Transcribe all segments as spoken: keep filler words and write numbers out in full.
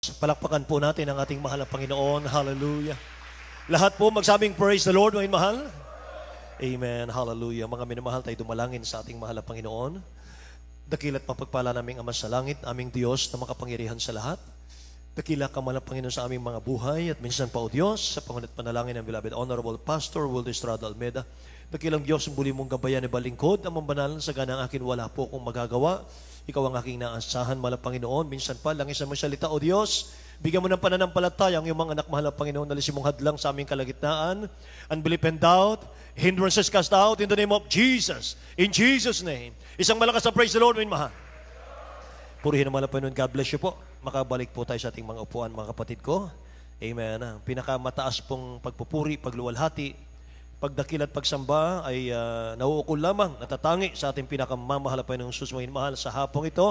Palakpakan po natin ang ating mahal na Panginoon. Hallelujah. Lahat po magsabing praise the Lord, mga mahal. Amen. Hallelujah. Mga minamahal, tayo dumalangin sa ating mahal na Panginoon. Dakila't mapagpala naming Ama sa langit, aming Diyos na makapangyarihan sa lahat. Dakila ka man ang Panginoon sa aming mga buhay at minsan pa o Diyos sa pangunat panalangin ng beloved Honorable Pastor Wilder Estrada Almeda. Dakilang Diyos, muli mong gabayan ni balingkod, ang mambanal sa ganang akin wala po kung magagawa. Ikaw ang aking naasahan, mahal na Panginoon. Minsan pa, langis ang mga salita, o Diyos, bigyan mo ng pananampalataya ang iyong mga anak, mahal na Panginoon, nalisin mong hadlang sa aming kalagitnaan. Unbelief and doubt, hindrances cast out in the name of Jesus. In Jesus' name. Isang malakas na praise the Lord, min mahal. Purihin ang mahal na Panginoon. God bless you po. Makabalik po tayo sa ating mga upuan, mga kapatid ko. Amen. Pinakamataas pong pagpupuri, pagluwalhati, pagdakil at pagsamba ay uh, nauukol lamang, natatangi sa ating pinakamamahal na Panginoong Jesus, mga mahal sa hapong ito.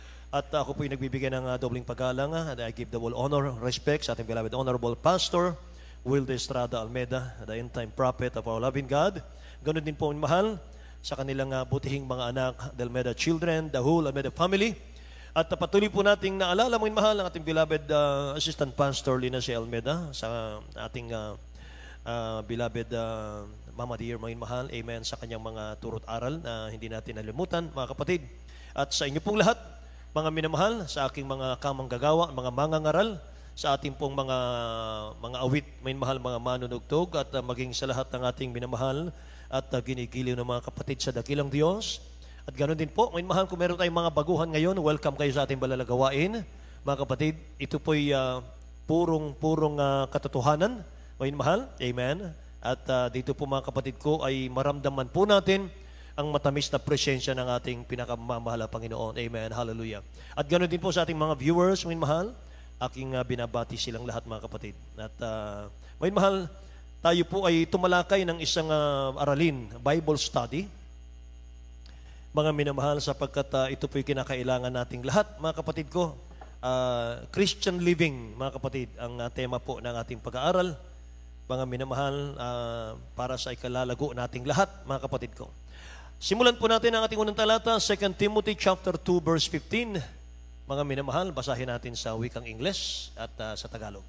At uh, ako po yung nagbibigay ng uh, dobling paggalang, uh, and I give the whole honor, respect sa ating beloved Honorable Pastor Wilder Estrada Almeda, the end-time prophet of our loving God. Ganun din po yung mahal sa kanilang uh, butihing mga anak, the Almeda children, the whole Almeda family. At uh, patuloy po nating naalala mga mahal ang ating beloved uh, Assistant Pastor Lina C. Almeda sa ating uh, Uh, beloved uh, Mama Dear, mga mahal, amen, sa kanyang mga turot aral na hindi natin nalimutan, mga kapatid. At sa inyo pong lahat, mga minamahal, sa aking mga kamang gagawa, mga mangangaral, sa ating pong mga mga awit, mga mahal, mga manunugtog, at uh, maging sa lahat ng ating minamahal at uh, ginigiliw ng mga kapatid sa dakilang Diyos. At ganoon din po, mga mahal, kung meron tayong mga baguhan ngayon, welcome kayo sa ating balalagawain. Mga kapatid, ito po'y uh, purong, purong uh, katotohanan. Mga mahal, amen. At uh, dito po mga kapatid ko ay maramdaman po natin ang matamis na presensya ng ating pinakamamahal na Panginoon. Amen. Hallelujah. At ganoon din po sa ating mga viewers, mga mahal, aking uh, binabati silang lahat mga kapatid. At uh, mga mahal, tayo po ay tumalakay ng isang uh, aralin, Bible study. Mga minamahal, sapagkat uh, ito po yung kinakailangan nating lahat, mga kapatid ko. Uh, Christian living, mga kapatid, ang uh, tema po ng ating pag-aaral. Mga minamahal, uh, para sa ikalalago nating lahat, mga kapatid ko. Simulan po natin ang ating unang talata, Second Timothy chapter two, verse fifteen. Mga minamahal, basahin natin sa wikang Ingles at uh, sa Tagalog.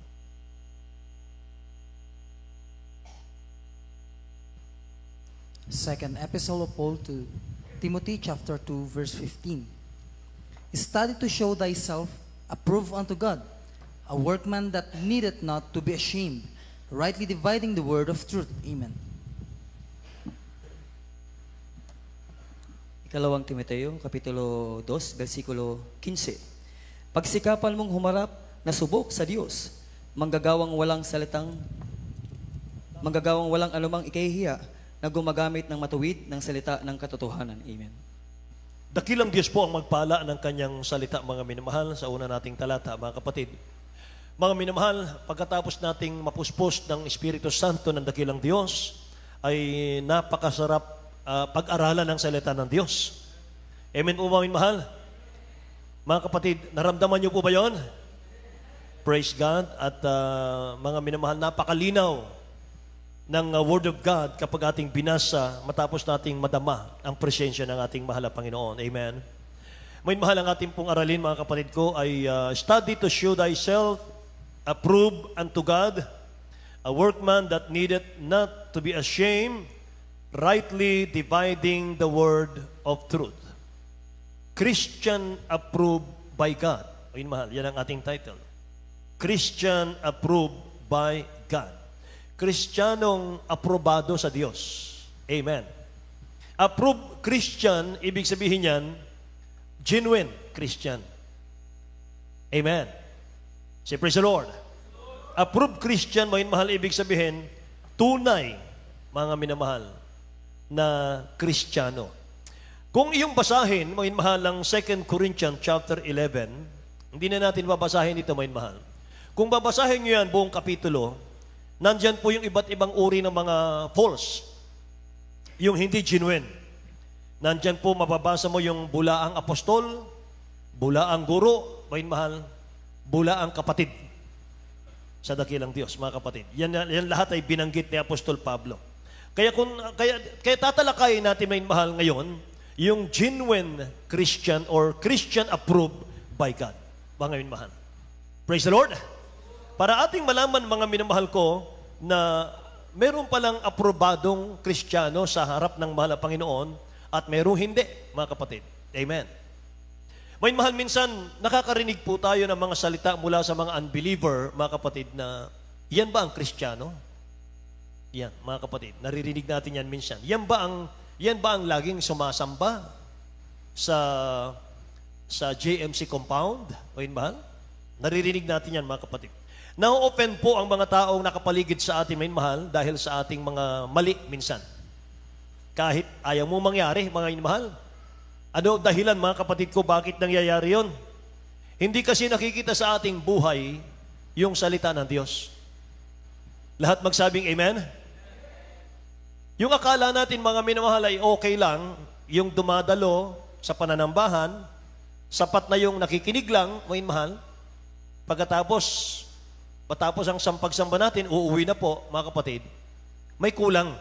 Second Epistle of Paul to Timothy chapter two, verse fifteen. Study to show thyself approved unto God, a workman that needeth not to be ashamed, rightly dividing the word of truth. Amen. Ikalawang Timoteo, Kapitulo two, versikulo fifteen. Pagsikapan mong humarap na subok sa Diyos, manggagawang walang salitang, manggagawang walang anumang ikahihiya, na gumagamit ng matuwid ng salita ng katotohanan. Amen. Dakilang Diyos po ang magpala ng kanyang salita, mga minamahal, sa una nating talata, mga kapatid. Mga minamahal, pagkatapos nating mapuspos ng Espiritu Santo ng dakilang Diyos, ay napakasarap uh, pag-aralan ng salita ng Diyos. Amen po mga minamahal? Mga kapatid, naramdaman niyo po ba yon? Praise God. At uh, mga minamahal, napakalinaw ng uh, Word of God kapag ating binasa matapos nating madama ang presensya ng ating mahal na Panginoon. Amen. May mahal ang ating pong aralin, mga kapatid ko, ay uh, study to show thyself approved unto God, a workman that needeth not to be ashamed, rightly dividing the word of truth. Christian approved by God. Ayun mahal, yan ang ating title. Christian approved by God. Kristyanong aprobado sa Diyos. Amen. Approved Christian, ibig sabihin yan, genuine Christian. Amen. Say, praise the Lord. Approved Christian, mga mahal, ibig sabihin, tunay, mga minamahal, na Kristiyano. Kung iyong basahin, mga mahal, ang Second Corinthians chapter eleven, hindi na natin babasahin ito, mga mahal. Kung babasahin nyo yan, buong kapitulo, nandyan po yung iba't ibang uri ng mga false, yung hindi genuine. Nandyan po, mababasa mo yung bulaang apostol, bulaang guro, mga mahal, bula ang kapatid sa dakilang Diyos, mga kapatid. Yan, yan lahat ay binanggit ni Apostol Pablo. Kaya kung kaya, kaya tatalakayin natin, may mahal, ngayon yung genuine Christian or Christian approved by God. Mga yun mahal. Praise the Lord. Para ating malaman, mga minamahal ko, na meron palang aprobadong Kristiyano sa harap ng mahal na Panginoon at merong hindi, mga kapatid. Amen. May mahal, minsan nakakarinig po tayo ng mga salita mula sa mga unbeliever, mga kapatid, na yan ba ang Kristiyano? Yan, mga kapatid, naririnig natin yan minsan. Yan ba ang, yan ba ang laging sumasamba sa, sa J M C compound? O yun, mahal? Naririnig natin yan, mga kapatid. Na-open po ang mga taong nakapaligid sa atin, may mahal, dahil sa ating mga mali minsan. Kahit ayaw mo mangyari, mga inmahal. Ano dahilan, mga kapatid ko, bakit nangyayari yon? Hindi kasi nakikita sa ating buhay yung salita ng Diyos. Lahat magsabing amen? Yung akala natin, mga minamahal, ay okay lang, yung dumadalo sa pananambahan, sapat na yung nakikinig lang, mga inmahal. Pagkatapos, patapos ang sampagsamba natin, uuwi na po, mga kapatid, may kulang.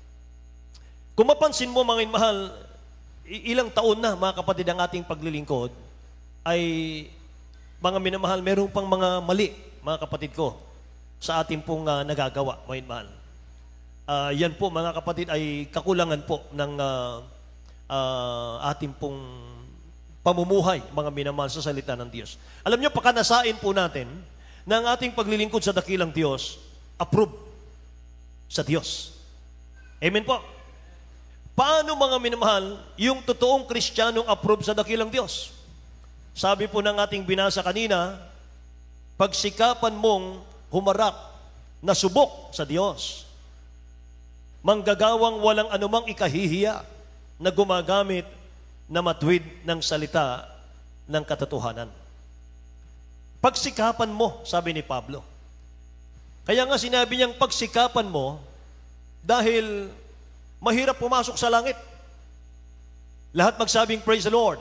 Kung mapansin mo, mga inmahal, ilang taon na, mga kapatid, ang ating paglilingkod, ay, mga minamahal, meron pang mga mali, mga kapatid ko, sa ating pong uh, nagagawa, mga inmahal. Uh, yan po, mga kapatid, ay kakulangan po ng uh, uh, ating pong pamumuhay, mga minamahal, sa salita ng Diyos. Alam nyo, pakanasain po natin, na ang ating paglilingkod sa dakilang Diyos, approve sa Diyos. Amen po. Paano, mga minamahal, yung totoong Kristiyanong approve sa dakilang Diyos? Sabi po ng ating binasa kanina, pagsikapan mong humarap na subok sa Diyos, manggagawang walang anumang ikahihiya na gumagamit na matuwid ng salita ng katotohanan. Pagsikapan mo, sabi ni Pablo. Kaya nga sinabi niyang pagsikapan mo dahil mahirap pumasok sa langit. Lahat magsabing praise the Lord.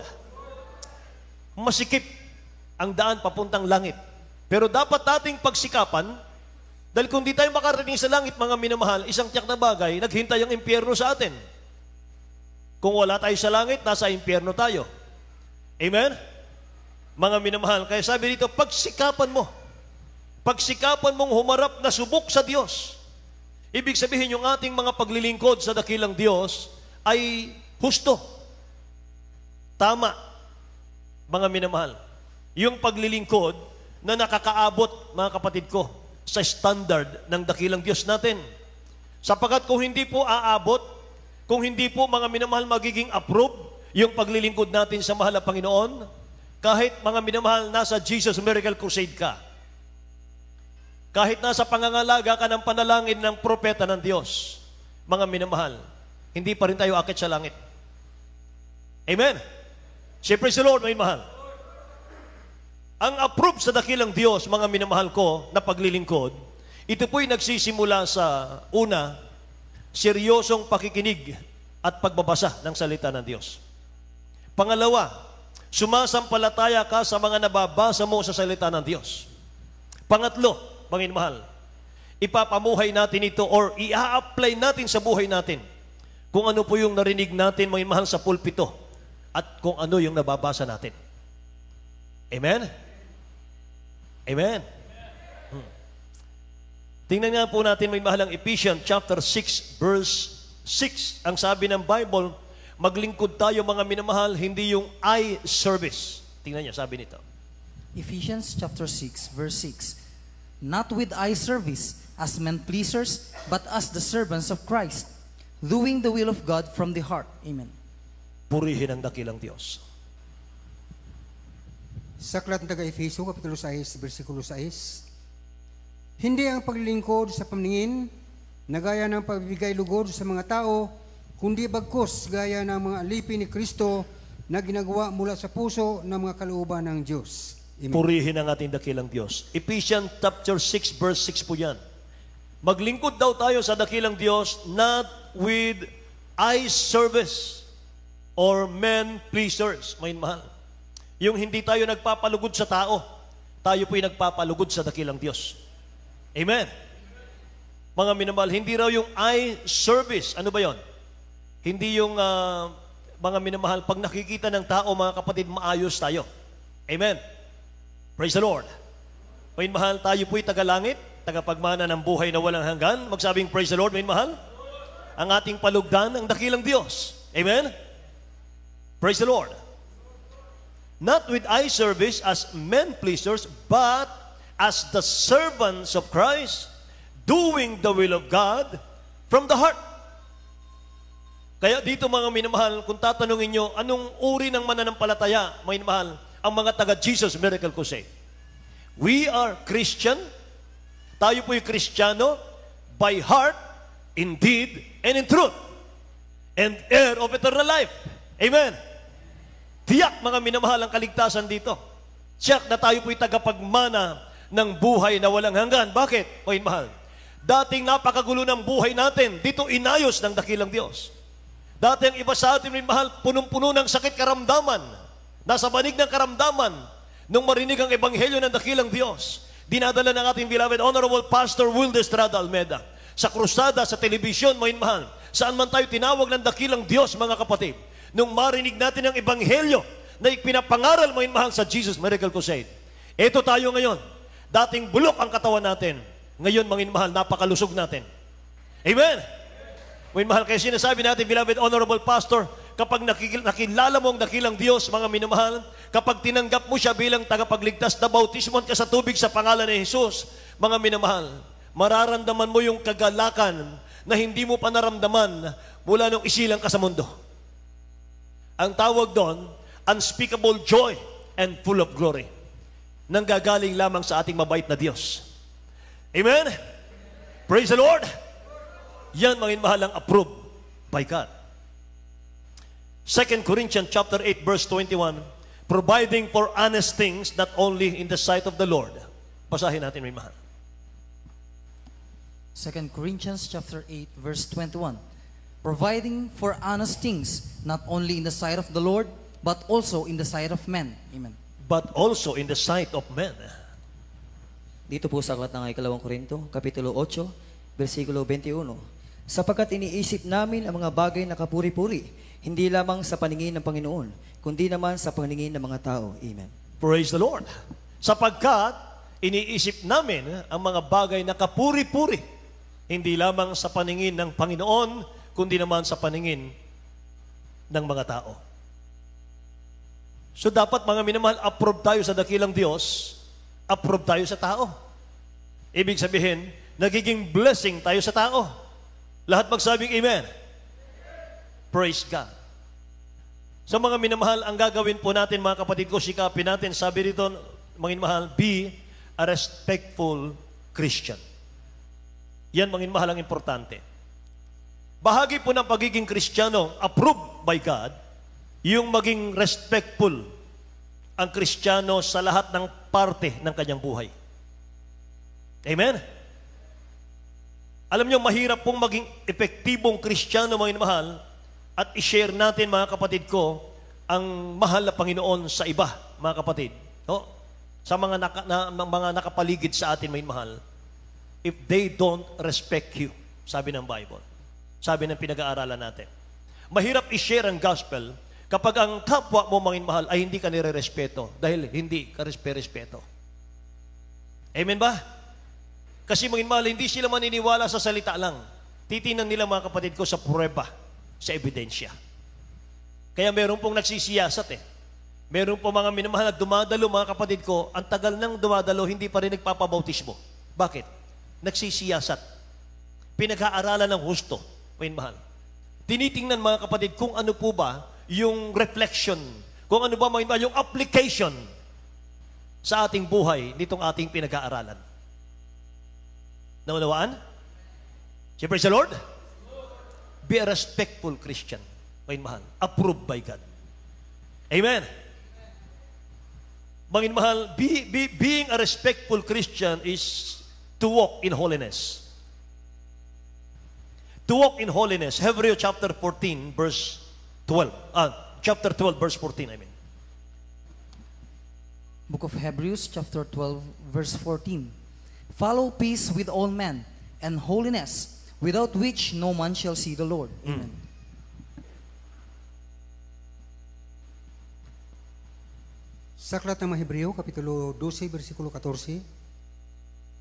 Masikip ang daan papuntang langit. Pero dapat nating pagsikapan dahil kung di tayo makarating sa langit, mga minamahal, isang tiyak na bagay, naghintay ang impyerno sa atin. Kung wala tayo sa langit, nasa impyerno tayo. Amen? Mga minamahal, kaya sabi dito, pagsikapan mo. Pagsikapan mong humarap na subok sa Diyos. Ibig sabihin, yung ating mga paglilingkod sa dakilang Diyos ay husto. Tama, mga minamahal. Yung paglilingkod na nakakaabot, mga kapatid ko, sa standard ng dakilang Diyos natin. Sapagat kung hindi po aabot, kung hindi po, mga minamahal, magiging approve yung paglilingkod natin sa mahal na Panginoon, kahit, mga minamahal, nasa Jesus Miracle Crusade ka, kahit nasa pangangalaga ka ng panalangin ng propeta ng Diyos, mga minamahal, hindi pa rin tayo akit sa langit. Amen? Siyempre si Lord, mga minamahal. Ang approve sa dakilang Diyos, mga minamahal ko, na paglilingkod, ito po'y nagsisimula sa una, seryosong pakikinig at pagbabasa ng salita ng Diyos. Pangalawa, sumasampalataya ka sa mga nababasa mo sa salita ng Diyos. Pangatlo, mga mahal, ipapamuhay natin ito or i-apply natin sa buhay natin kung ano po yung narinig natin, mga mahal, sa pulpito at kung ano yung nababasa natin. Amen? Amen? Hmm. Tingnan nga po natin, mga mahal, ang Ephesians chapter six, verse six. Ang sabi ng Bible, maglingkod tayo, mga minamahal, hindi yung eye service. Tingnan niyo, sabi nito. Ephesians chapter six, verse six. Not with eye service as men pleasers, but as the servants of Christ, doing the will of God from the heart. Amen. Purihin ang dakilang Diyos. Sa aklat ng taga-Efeso, kapitulo six, versikulo six, hindi ang paglilingkod sa paningin na gaya ng pagbibigay lugod sa mga tao, kundi bagkus gaya ng mga alipin ni Kristo na ginagawa mula sa puso ng mga kalooban ng Diyos. Amen. Purihin ang ating dakilang Diyos. Ephesians chapter six, verse six po yan. Maglingkod daw tayo sa dakilang Diyos not with eye service or men pleasers. May mahal. Yung hindi tayo nagpapalugod sa tao, tayo po'y nagpapalugod sa dakilang Diyos. Amen. Mga minamahal, hindi raw yung eye service. Ano ba yon? Hindi yung uh, mga minamahal, pag nakikita ng tao, mga kapatid, maayos tayo. Amen. Praise the Lord. May mahal, tayo po'y tagalangit, tagapagmana ng buhay na walang hanggan. Magsabing praise the Lord, may mahal. Ang ating palugdan, ang dakilang Diyos. Amen? Praise the Lord. Not with eye service as men pleasers, but as the servants of Christ, doing the will of God from the heart. Kaya dito mga minamahal, kung tatanungin nyo, anong uri ng mananampalataya, mga minamahal, ang mga taga-Jesus Miracle Crusade? We are Christian. Tayo po'y Kristiyano by heart, in deed, and in truth. And heir of eternal life. Amen. Tiyak mga minamahal ang kaligtasan dito. Tiyak na tayo po'y tagapagmana ng buhay na walang hanggan. Bakit, mga minamahal? Dating napakagulo ng buhay natin, dito inayos ng dakilang Diyos. Dati ang iba sa atin, mahal, punong-puno ng sakit karamdaman. Nasa banig ng karamdaman. Nung marinig ang ebanghelyo ng dakilang Diyos, dinadala ng ating beloved Honorable Pastor Will Estrada Almeda sa krusada, sa telebisyon, mga mahal, saan man tayo tinawag ng dakilang Diyos, mga kapatid. Nung marinig natin ang ebanghelyo na ipinapangaral, mga mahal, sa Jesus Miracle Crusade. Ito tayo ngayon. Dating bulok ang katawan natin. Ngayon, mga mahal, napakalusog natin. Amen! Mga mahal, kaya sinasabi natin, beloved Honorable Pastor, kapag nakikil, nakilala mo ang dakilang Diyos, mga minamahal, kapag tinanggap mo siya bilang tagapagligtas na bautismon ka sa tubig sa pangalan ni Jesus, mga minamahal, mararamdaman mo yung kagalakan na hindi mo pa naramdaman mula nung isilang ka sa mundo. Ang tawag doon, unspeakable joy and full of glory, nanggagaling lamang sa ating mabait na Diyos. Amen? Praise the Lord! Yan, mga mahalang, approved by God. Second Corinthians chapter eight, verse twenty-one, providing for honest things, not only in the sight of the Lord. Basahin natin, may mahal. Second Corinthians chapter eight, verse twenty-one, providing for honest things, not only in the sight of the Lord, but also in the sight of men. Amen. But also in the sight of men. Dito po sa aklat ng ikalawang Korinto, kapitulo eight, versikulo twenty-one. Sapagkat iniisip namin ang mga bagay na kapuri-puri, hindi lamang sa paningin ng Panginoon, kundi naman sa paningin ng mga tao. Amen. Praise the Lord. Sapagkat iniisip namin ang mga bagay na kapuri-puri, hindi lamang sa paningin ng Panginoon, kundi naman sa paningin ng mga tao. So dapat, mga minamahal, approve tayo sa dakilang Diyos, approve tayo sa tao. Ibig sabihin, nagiging blessing tayo sa tao. Lahat magsabing amen. Praise God. Sa mga minamahal, ang gagawin po natin, mga kapatid ko, sikapin natin, sabi rito, mga minamahal, be a respectful Christian. Yan, mga minamahal, ang importante. Bahagi po ng pagiging Kristiyano, approved by God, yung maging respectful ang Kristiyano sa lahat ng parte ng kanyang buhay. Amen? Alam niyo, mahirap pong maging epektibong Kristiyano, mga minamahal, at i-share natin, mga kapatid ko, ang mahal na Panginoon sa iba, mga kapatid. No? Sa mga, naka, na, mga nakapaligid sa atin, mga minamahal, if they don't respect you, sabi ng Bible, sabi ng pinag-aaralan natin. Mahirap i-share ang gospel kapag ang kapwa mo, mga minamahal, ay hindi ka nire-respeto dahil hindi ka respe-respeto. Amen ba? Kasi mga minamahal, hindi sila maniniwala sa salita lang. Titinan nila, mga kapatid ko, sa prueba, sa ebidensya. Kaya meron pong nagsisiyasat eh. Meron po mga minamahal na dumadalo, mga kapatid ko, ang tagal nang dumadalo, hindi pa rin nagpapabautismo. Bakit? Nagsisiyasat. Pinag-aaralan ng husto, mga minamahal. Tinitingnan, mga kapatid, kung ano po ba yung reflection, kung ano ba, mga minamahal, yung application sa ating buhay nitong ating pinag-aaralan. Naunawaan? Say, praise the Lord. Be a respectful Christian. Mga mahal. Approved by God. Amen. Mga mahal, be, be, being a respectful Christian is to walk in holiness. To walk in holiness. Hebrews chapter fourteen, verse twelve. Ah, chapter twelve, verse fourteen, I mean. Book of Hebrews, chapter twelve, verse fourteen. Follow peace with all men, and holiness, without which no man shall see the Lord. Amen. Mm. Sa aklat ng mga Hebreo, kapitulo twelve, versikulo fourteen,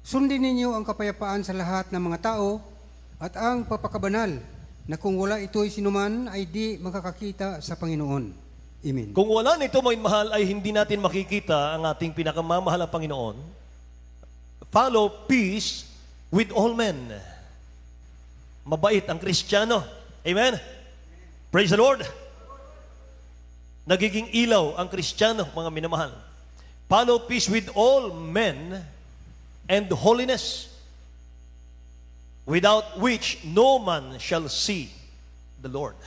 Sundin ninyo ang kapayapaan sa lahat ng mga tao at ang papakabanal na kung wala ito'y sinuman ay di makakakita sa Panginoon. Amen. Kung wala nito, mga mahal, ay hindi natin makikita ang ating pinakamamahal na Panginoon. Follow peace with all men. Mabait ang Kristiyano. Amen? Praise the Lord. Nagiging ilaw ang Kristiyano, mga minamahal. Follow peace with all men and holiness, without which no man shall see the Lord.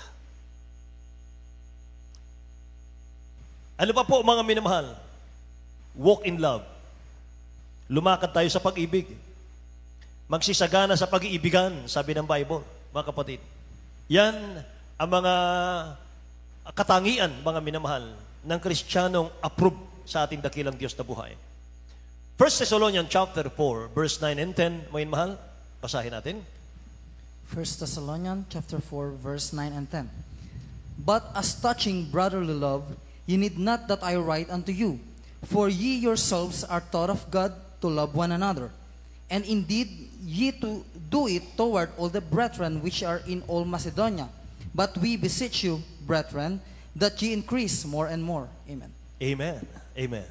Ano pa po, mga minamahal? Walk in love. Lumakad tayo sa pag-ibig. Magsisagana sa pag-iibigan, sabi ng Bible, mga kapatid. Yan ang mga katangian, mga minamahal, ng Kristiyanong approved sa ating dakilang Diyos na buhay. First Thessalonians chapter four, verse nine and ten, mga mahal, basahin natin. First Thessalonians chapter four, verse nine and ten. But as touching brotherly love, ye need not that I write unto you, for ye yourselves are taught of God to love one another. And indeed, ye to do it toward all the brethren which are in all Macedonia. But we beseech you, brethren, that ye increase more and more. Amen. Amen. Amen.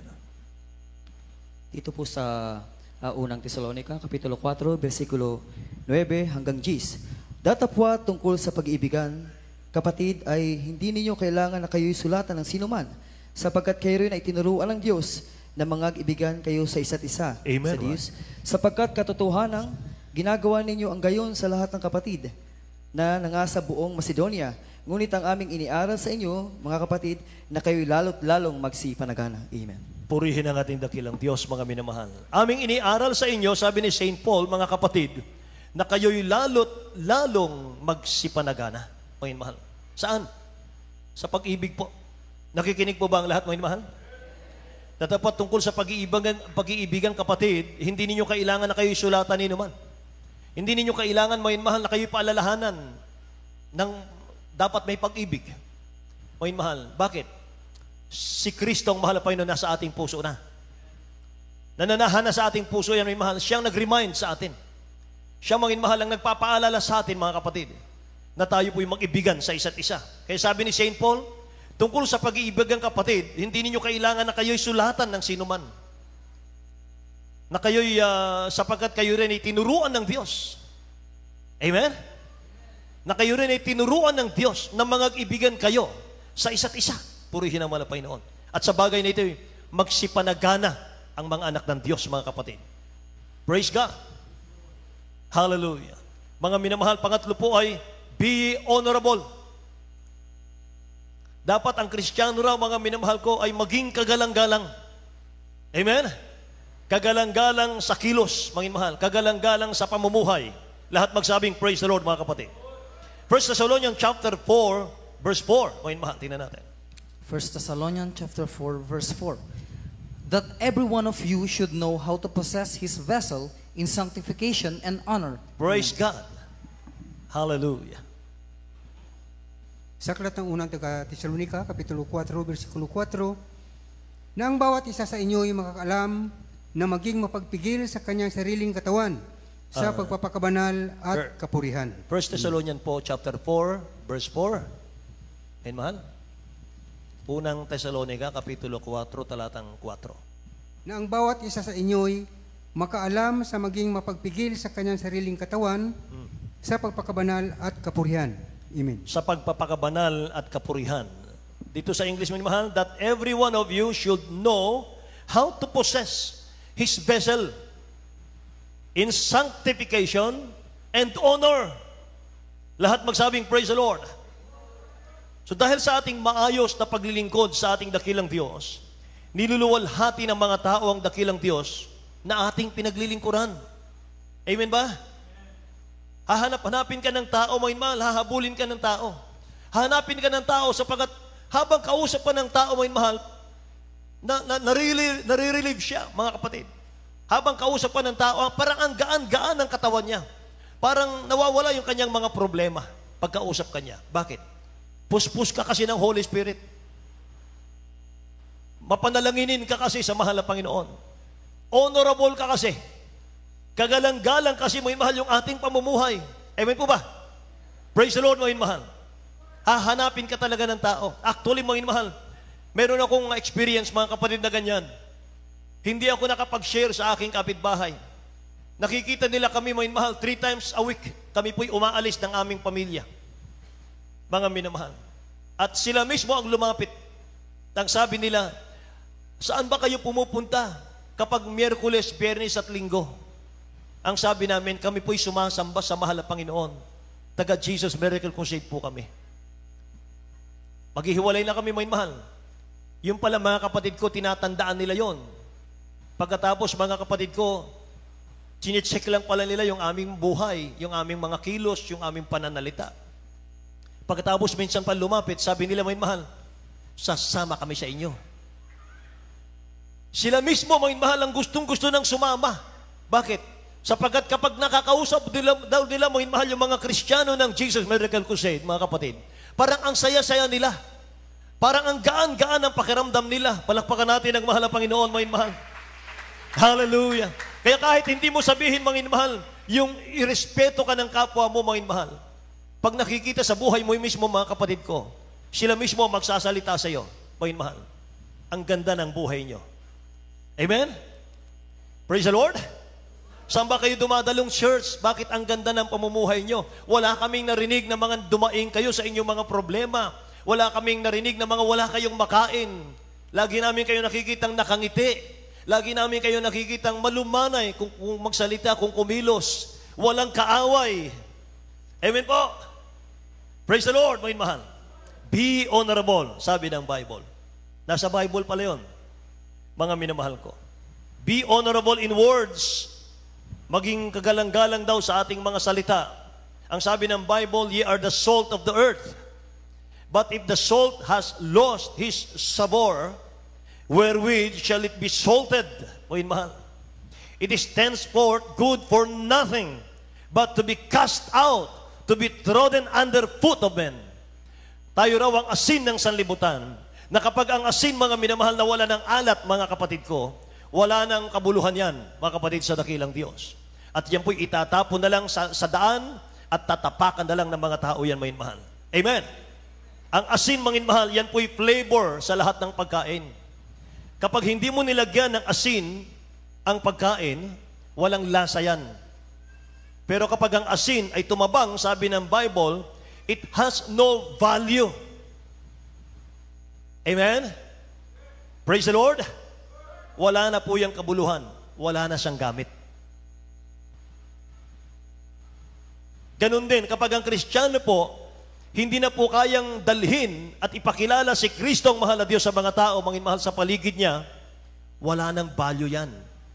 Dito po sa uh, unang Tesalonica, Kapitulo four, versikulo nine hanggang ten. Datapwa tungkol sa pag-iibigan, kapatid, ay hindi ninyo kailangan na kayo'y sulatan ng sinuman, sapagkat kayo rin ay tinuruan ng Diyos na mangag-ibigan kayo sa isa't isa. Amen, Sa Diyos, sapagkat katotohanan, ginagawa ninyo ang gayon sa lahat ng kapatid na nangasa buong Macedonia. Ngunit ang aming iniaral sa inyo, mga kapatid, na kayo'y lalo't lalong magsipanagana. Amen. Purihin ang ating dakilang Diyos, mga minamahal. Aming iniaral sa inyo, sabi ni Saint Paul, mga kapatid, na kayo'y lalo't lalong magsipanagana, mga minamahal. Saan? Sa pag-ibig po. Nakikinig po ba ang lahat, mga minamahal? Natapat tungkol sa pag-iibigan, pag-iibigan, kapatid, hindi ninyo kailangan na kayo'y sulatan ni naman. Hindi ninyo kailangan, mga minamahal, na kayo'y paalalahanan ng dapat may pag-ibig. Mga minamahal, bakit? Si Kristo ang mahal na Panginoon nasa ating puso na. Nananahan na sa ating puso yan, may mahal. Siyang nag-remind sa atin. Siyang mga mahal ang nagpapaalala sa atin, mga kapatid, na tayo po'y mag-ibigan sa isa't isa. Kaya sabi ni Saint Paul, tungkol sa pag-iibigan, kapatid, hindi ninyo kailangan na kayo'y sulatan ng sinuman. Na kayo'y, uh, sapagkat kayo rin ay tinuruan ng Diyos. Amen? Na kayo rin ay tinuruan ng Diyos na mag-ibigan kayo sa isa't isa. Purihin ang mga Panginoon. At sa bagay na ito, magsipanagana ang mga anak ng Diyos, mga kapatid. Praise God. Hallelujah. Mga minamahal, pangatlo po ay, be honorable. Dapat ang Kristiyano raw, mga minamahal ko, ay maging kagalang-galang. Amen? Kagalang-galang sa kilos, mga minamahal. Kagalang-galang sa pamumuhay. Lahat magsabing, praise the Lord, mga kapatid. First Thessalonians chapter four, verse four. Mga minamahal, tingnan natin. First Thessalonians chapter four, verse four. That every one of you should know how to possess his vessel in sanctification and honor. Praise God. Hallelujah. Sa aklat ng unang taga Tesalonica, Kapitulo four, versikulo four, na ang bawat isa sa inyo ay makakaalam na maging mapagpigil sa kanyang sariling katawan sa Uh, pagpapakabanal Sir. at kapurihan. First Thessalonians po, chapter four, verse four. Ayan, mahal. Unang Tesalonica, Kapitulo four, talatang four. Na ang bawat isa sa inyo'y makaalam sa maging mapagpigil sa kanyang sariling katawan Hmm. sa pagpakabanal at kapurihan. Amen. Sa pagpapakabanal at kapurihan. Dito sa English, mga mahal, that every one of you should know how to possess his vessel in sanctification and honor. Lahat magsabing, praise the Lord. So dahil sa ating maayos na paglilingkod sa ating dakilang Diyos, niluluwalhati ng mga tao ang dakilang Diyos na ating pinaglilingkuran. Amen ba? Hahanap-hanapin ka ng tao, mga mahal, hahabulin ka ng tao. Hahanapin ka ng tao sapagat habang kausap ka ng tao, mga mahal, na, na, narili, nare-relieve siya, mga kapatid. Habang kausap ka ng tao, parang ang gaan-gaan ng katawan niya. Parang nawawala yung kanyang mga problema pagkausap ka niya. Bakit? Puspus ka kasi ng Holy Spirit. Mapanalanginin ka kasi sa mahal na Panginoon. Honorable ka kasi. Kagalang-galang kasi mga mahal yung ating pamumuhay. Amen po ba? Praise the Lord mga mahal. Hahanapin ka talaga ng tao. Actually mga mahal, meron akong experience mga kapatid na ganyan. Hindi ako nakapag-share sa aking kapitbahay. Nakikita nila kami mga mahal, three times a week. Kami po'y umaalis ng aming pamilya. Mga minamahal. At sila mismo ang lumapit. Ang sabi nila, saan ba kayo pumupunta kapag Miyerkules, Biyernes at Linggo? Ang sabi namin, kami po'y sumasamba sa mahal na Panginoon. Taga Jesus Miracle Crusade po kami. Maghihiwalay na kami, mga mahal. Yung pala mga kapatid ko, tinatandaan nila yon. Pagkatapos mga kapatid ko, chinecheck lang pala nila yung aming buhay, yung aming mga kilos, yung aming pananalita. Pagkatapos minsan pa lumapit, sabi nila, mga mahal, sasama kami sa inyo. Sila mismo, mga mahal, ang gustong-gusto ng sumama. Bakit? Sapagkat kapag nakakausap nila, daw nila, mga mahal, yung mga Kristiyano ng Jesus Miracle Crusade, mga kapatid, parang ang saya-saya nila. Parang ang gaan-gaan ang pakiramdam nila. Palakpakan natin ang mahal na Panginoon, mga mahal. Hallelujah. Kaya kahit hindi mo sabihin, mga mahal, yung irespeto ka ng kapwa mo, mga mahal. Pag nakikita sa buhay mo mismo, mga kapatid ko, sila mismo magsasalita sa iyo, mga mahal. Ang ganda ng buhay nyo. Amen? Praise the Lord. Saan ba kayo dumadalong church? Bakit ang ganda ng pamumuhay nyo? Wala kaming narinig na mga dumaing kayo sa inyong mga problema. Wala kaming narinig na mga wala kayong makain. Lagi namin kayo nakikitang nakangiti. Lagi namin kayo nakikitang malumanay kung, kung magsalita, kung kumilos. Walang kaaway. Amen po. Praise the Lord, mga mahal. Be honorable, sabi ng Bible. Nasa Bible pala yun, mga minamahal ko. Be honorable in words. Maging kagalang-galang daw sa ating mga salita. Ang sabi ng Bible, ye are the salt of the earth. But if the salt has lost his savor, wherewith shall it be salted? Mga mahal. It is henceforth good for nothing, but to be cast out, to be trodden under foot of men. Tayo raw ang asin ng sanlibutan, na kapag ang asin, mga minamahal, na wala ng alat, mga kapatid ko, wala ng kabuluhan yan, mga kapatid, sa dakilang Diyos. At yan po'y itatapon na lang sa, sa daan at tatapakan na lang ng mga tao yan, mga mahal. Amen. Ang asin, mga mahal, yan po'y flavor sa lahat ng pagkain. Kapag hindi mo nilagyan ng asin ang pagkain, walang lasa yan. Pero kapag ang asin ay tumabang, sabi ng Bible, it has no value. Amen? Praise the Lord. Wala na po yung kabuluhan. Wala na siyang gamit. Ganun din, kapag ang Kristiyano po, hindi na po kayang dalhin at ipakilala si Kristo ang mahal na Diyos sa mga tao, mga mahal sa paligid niya, wala nang value yan.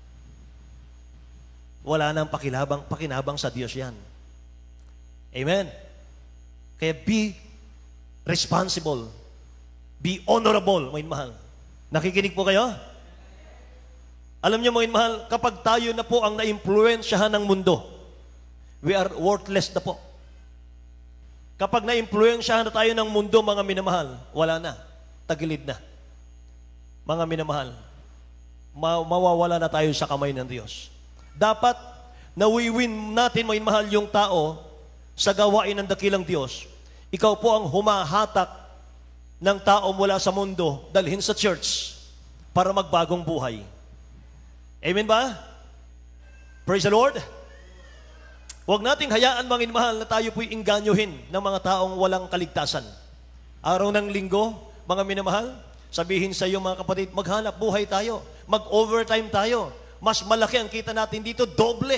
Wala nang pakilabang, pakinabang sa Diyos yan. Amen? Kaya be responsible. Be honorable, mga mahal. Nakikinig po kayo? Alam niyo, mga mahal, kapag tayo na po ang na-impluensyahan ng mundo, we are worthless na po. Kapag na-impluensyahan na tayo ng mundo, mga minamahal, wala na. Tagilid na. Mga minamahal, ma- mawawala na tayo sa kamay ng Diyos. Dapat nawiwin natin, mga mahal, yung tao sa gawain ng dakilang Diyos. Ikaw po ang humahatak ng tao mula sa mundo dalhin sa church para magbagong buhay. Amen ba? Praise the Lord. Huwag nating hayaan, mga mahal, na tayo po'y inganyohin ng mga taong walang kaligtasan. Araw ng linggo, mga minamahal, sabihin sa iyo, mga kapatid, maghanap buhay tayo, mag-overtime tayo. Mas malaki ang kita natin dito, doble.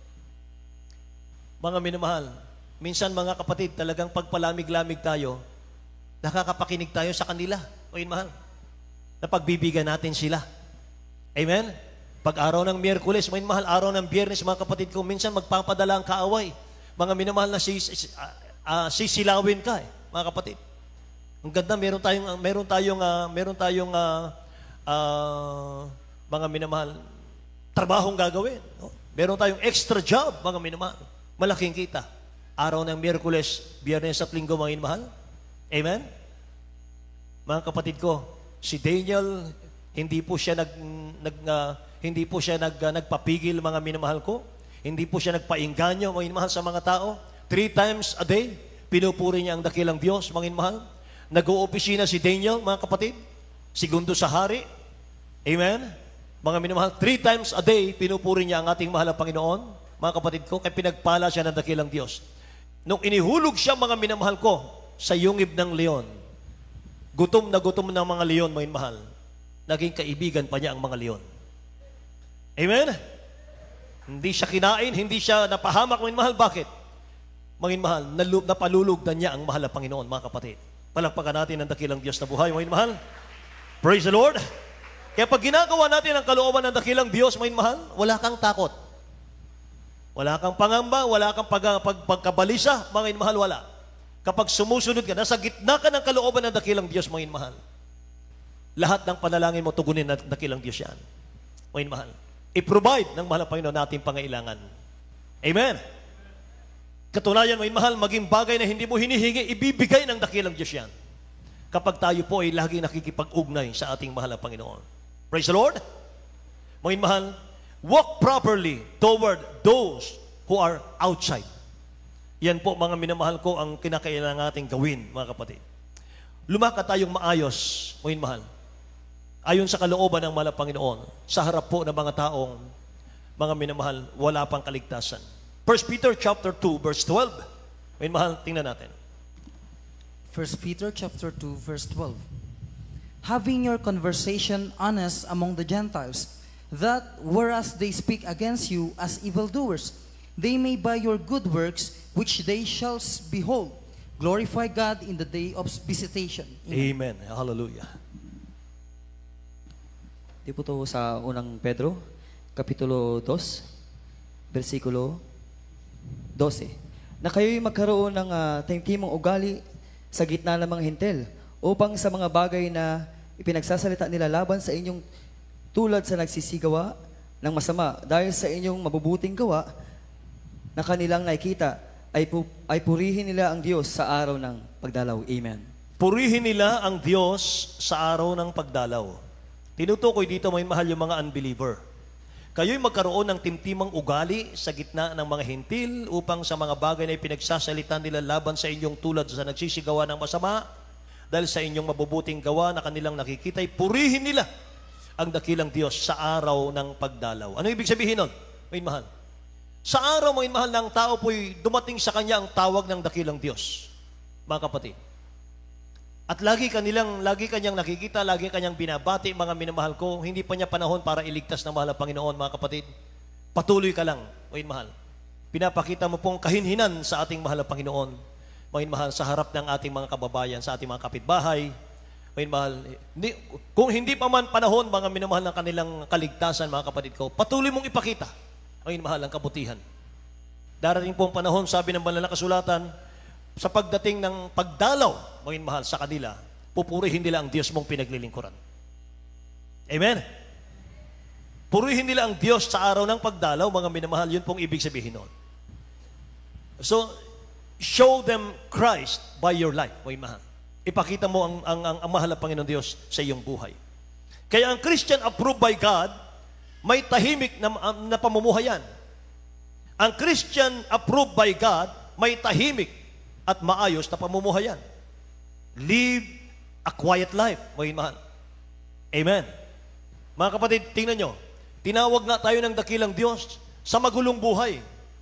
Mga minamahal, minsan mga kapatid, talagang pagpalamig-lamig tayo, nakakapakinig tayo sa kanila. O yun, mahal, napagbibigyan natin sila. Amen? Pag araw ng Miyerkules, may mahal, araw ng Biyernes, mga kapatid ko, minsan magpapadala ang kaaway. Mga minamahal na sis, uh, uh, sisilawin ka, eh, mga kapatid. Ang ganda, meron tayong, uh, meron tayong, uh, meron tayong uh, uh, mga minamahal, trabahong gagawin. No? Meron tayong extra job, mga minamahal. Malaking kita. Araw ng Miyerkules, Biyernes at Linggo, mga minamahal. Amen? Mga kapatid ko, si Daniel, hindi po siya nag, nag uh, hindi po siya nag, uh, nagpapigil, mga minamahal ko. Hindi po siya nagpainganyo, mga mahal, sa mga tao. Three times a day, pinupuri niya ang dakilang Diyos, mga mahal. Nag-uopisina si Daniel, mga kapatid. Segundo sa hari. Amen? Mga minamahal, three times a day, pinupuri niya ang ating mahal na Panginoon, mga kapatid ko, kaya pinagpala siya ng dakilang Diyos. Nung inihulog siya, mga minamahal ko, sa yungib ng leon, gutom na gutom ng mga leon, mga mahal, naging kaibigan pa niya ang mga leon. Amen? Hindi siya kinain, hindi siya napahamak, mga mahal. Bakit? Mga mahal, napalulugdan niya ang mahal na Panginoon, mga kapatid. Palakpakan natin ang dakilang Diyos na buhay, mga mahal. Praise the Lord. Kaya pag ginagawa natin ang kalooban ng dakilang Diyos, mga mahal, wala kang takot. Wala kang pangamba, wala kang pag, pag, pagkabalisa, mga mahal, wala. Kapag sumusunod ka, nasa gitna ka ng kalooban ng dakilang Diyos, mga mahal, lahat ng panalangin mo, tugunin ng dakilang Diyos yan. Mga mahal. I-provide ng mahal na Panginoon nating pangailangan. Amen. Katunayan, mga mahal, maging bagay na hindi mo hinihingi, ibibigay ng dakilang Diyos yan. Kapag tayo po ay lagi nakikipag-ugnay sa ating mahal na Panginoon. Praise the Lord. Mga mahal, walk properly toward those who are outside. Yan po, mga minamahal ko, ang kinakailangan nating gawin, mga kapatid. Lumakad tayong maayos, mga mahal. Ayon sa kalooban ng mahal na Panginoon, sa harap po ng mga taong, mga minamahal, wala pang kaligtasan. First Peter chapter two, verse twelve. Mga mahal, tingnan natin. First Peter chapter two, verse twelve. Having your conversation honest among the Gentiles, that whereas they speak against you as evildoers, they may by your good works, which they shall behold, glorify God in the day of visitation. Amen. Amen. Hallelujah. Di po to sa unang Pedro, Kapitulo two, versikulo twelve. Na kayo'y magkaroon ng uh, taimtimong ugali sa gitna ng mga hintel, upang sa mga bagay na ipinagsasalita nila laban sa inyong tulad sa nagsisigawa ng masama, dahil sa inyong mabubuting gawa na kanilang nakikita, ay, pu ay purihin nila ang Diyos sa araw ng pagdalaw. Amen. Purihin nila ang Diyos sa araw ng pagdalaw. Tinutukoy dito, may mahal, yung mga unbeliever. Kayo'y magkaroon ng timtimang ugali sa gitna ng mga hintil upang sa mga bagay na ipinagsasalita nila laban sa inyong tulad sa nagsisigawa ng masama, dahil sa inyong mabubuting gawa na kanilang nakikita, ay purihin nila ang dakilang Diyos sa araw ng pagdalaw. Ano ibig sabihin nun? May mahal. Sa araw, may mahal, ng tao po'y dumating sa kanya ang tawag ng dakilang Diyos. Mga kapatid. At lagi kanilang, lagi kanyang nakikita, lagi kanyang binabati, mga minamahal ko, hindi pa niya panahon para iligtas ng mahal na Panginoon, mga kapatid. Patuloy ka lang, mga mahal. Pinapakita mo pong kahinhinan sa ating mahal na Panginoon, mga mahal, sa harap ng ating mga kababayan, sa ating mga kapitbahay, mga mahal. Hindi, kung hindi pa man panahon, mga minamahal, ng kanilang kaligtasan, mga kapatid ko, patuloy mong ipakita, mga mahal, ang kabutihan. Darating pong panahon, sabi ng banal na kasulatan, sa pagdating ng pagdalaw, mga mahal, sa kanila, pupurihin nila ang Diyos mong pinaglilingkuran. Amen? Purihin nila ang Diyos sa araw ng pagdalaw, mga minamahal, yun pong ibig sabihin nun. So, show them Christ by your life, mga mahal. Ipakita mo ang, ang, ang, ang mahal na Panginoon Diyos sa iyong buhay. Kaya ang Christian approved by God, may tahimik na, na pamumuhayan. Ang Christian approved by God, may tahimik at maayos na pamumuhayan. Live a quiet life, mga mahal. Amen. Mga kapatid, tingnan nyo, tinawag nga tayo ng dakilang Diyos sa magulong buhay.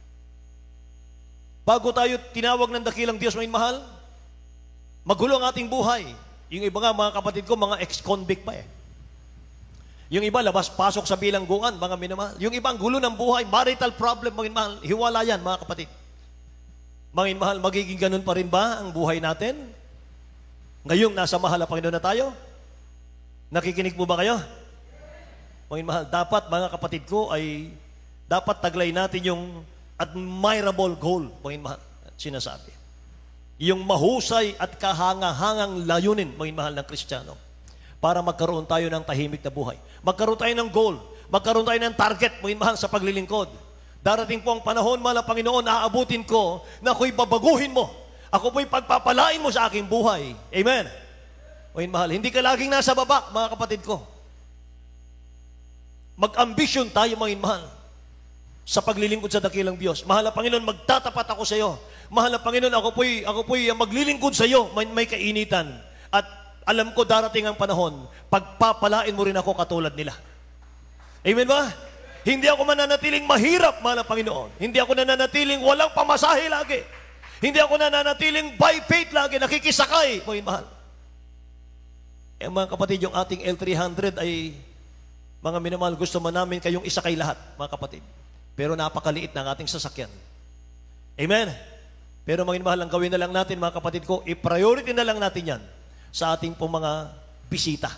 Bago tayo tinawag ng dakilang Diyos, mga mahal, magulo ang ating buhay. Yung iba nga, mga kapatid ko, mga ex-convict pa eh. Yung iba, labas-pasok sa bilangguan, mga minamahal. Yung iba, ang gulo ng buhay, marital problem, mga mahal, hiwala yan, mga kapatid. Mga mahal, magiging ganun pa rin ba ang buhay natin? Ngayong nasa mahal na Panginoon na tayo? Nakikinig po ba kayo? Mga mahal, dapat, mga kapatid ko, ay dapat taglay natin yung admirable goal, mga mahal, sinasabi. Yung mahusay at kahangahangang layunin, mga mahal, ng Kristiyano, para magkaroon tayo ng tahimik na buhay. Magkaroon tayo ng goal, magkaroon tayo ng target, mga mahal, sa paglilingkod. Darating po ang panahon, mahal na Panginoon, aabutin ko na ako'y babaguhin mo. Ako po'y pagpapalain mo sa aking buhay. Amen. Mga mahal, hindi ka laging nasa baba, mga kapatid ko. Mag-ambisyon tayo, mga mahal. sa paglilingkod sa dakilang Diyos. Mahal na Panginoon, magtatapat ako sa iyo. Mahal na Panginoon, ako po'y, ako po'y maglilingkod sa iyo. May, may kainitan. At alam ko darating ang panahon, pagpapalain mo rin ako katulad nila. Amen ba? Hindi ako mananatiling mahirap, mahal na Panginoon. Hindi ako nananatiling walang pamasahe lagi. Hindi ako nananatiling by faith lagi, nakikisakay. Panginoon, mahal. Eh, mga kapatid, yung ating L three hundred ay, mga minamahal, gusto mo namin kayong isakay lahat, mga kapatid. Pero napakaliit ng ating sasakyan. Amen? Pero mga minamahal, ang gawin na lang natin, mga kapatid ko, i-priority na lang natin yan sa ating pong mga bisita.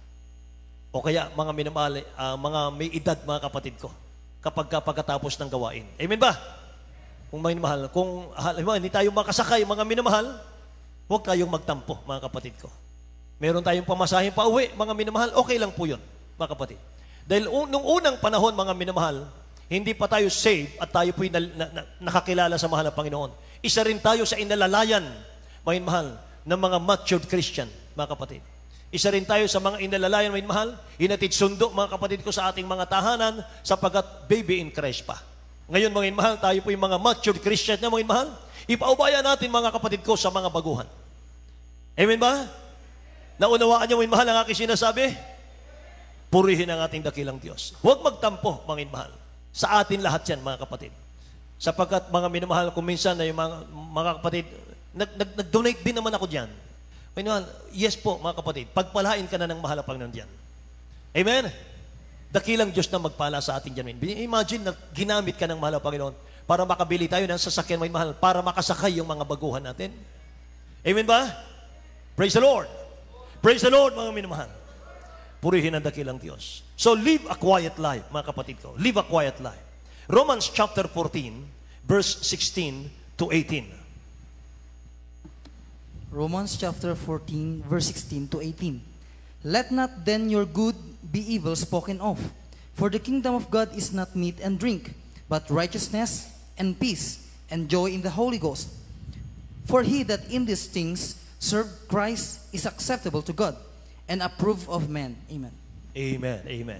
O kaya, mga minamahal, uh, mga may edad, mga kapatid ko, kapag pagkatapos ng gawain. Amen ba? Kung mga minamahal, kung halimbawa, hindi tayo makasakay, mga minamahal, huwag tayong magtampo, mga kapatid ko. Meron tayong pamasahin pa uwi, mga minamahal, okay lang po yun, mga kapatid. Dahil un- nung unang panahon, mga minamahal, hindi pa tayo saved at tayo po'y na, na, na, nakakilala sa mahal na Panginoon. Isa rin tayo sa inalalayan, mga mahal, ng mga matured Christian, mga kapatid. Isa rin tayo sa mga inalalayan, mga mahal, hinatid sundo, mga kapatid ko, sa ating mga tahanan, sapagkat baby in Christ pa. Ngayon, mga mahal, tayo po'y mga matured Christian na, mga mahal, ipaubaya natin, mga kapatid ko, sa mga baguhan. Amen ba? Naunawaan niyo, mga mahal, ang aking sinasabi? Purihin ang ating dakilang Diyos. Huwag magtampo, mga mahal. Sa atin lahat yan, mga kapatid. Sapagkat mga minamahal ko minsan ay mga, mga kapatid, nag, nag, nag-donate din naman ako dyan. Minamahal, yes po, mga kapatid, pagpalain ka na ng mahal na Panginoon dyan. Amen? Dakilang Diyos na magpala sa atin dyan. Imagine na ginamit ka ng mahal na Panginoon para makabili tayo ng sasakyan, mga mahal, para makasakay yung mga baguhan natin. Amen ba? Praise the Lord. Praise the Lord, mga minamahal. Purihin ang dakilang Diyos. So, live a quiet life, mga kapatid ko. Live a quiet life. Romans chapter fourteen, verse sixteen to eighteen. Romans chapter fourteen, verse sixteen to eighteen. Let not then your good be evil spoken of, for the kingdom of God is not meat and drink, but righteousness and peace and joy in the Holy Ghost. For he that in these things served Christ is acceptable to God, and approve of men. Amen. Amen. Amen.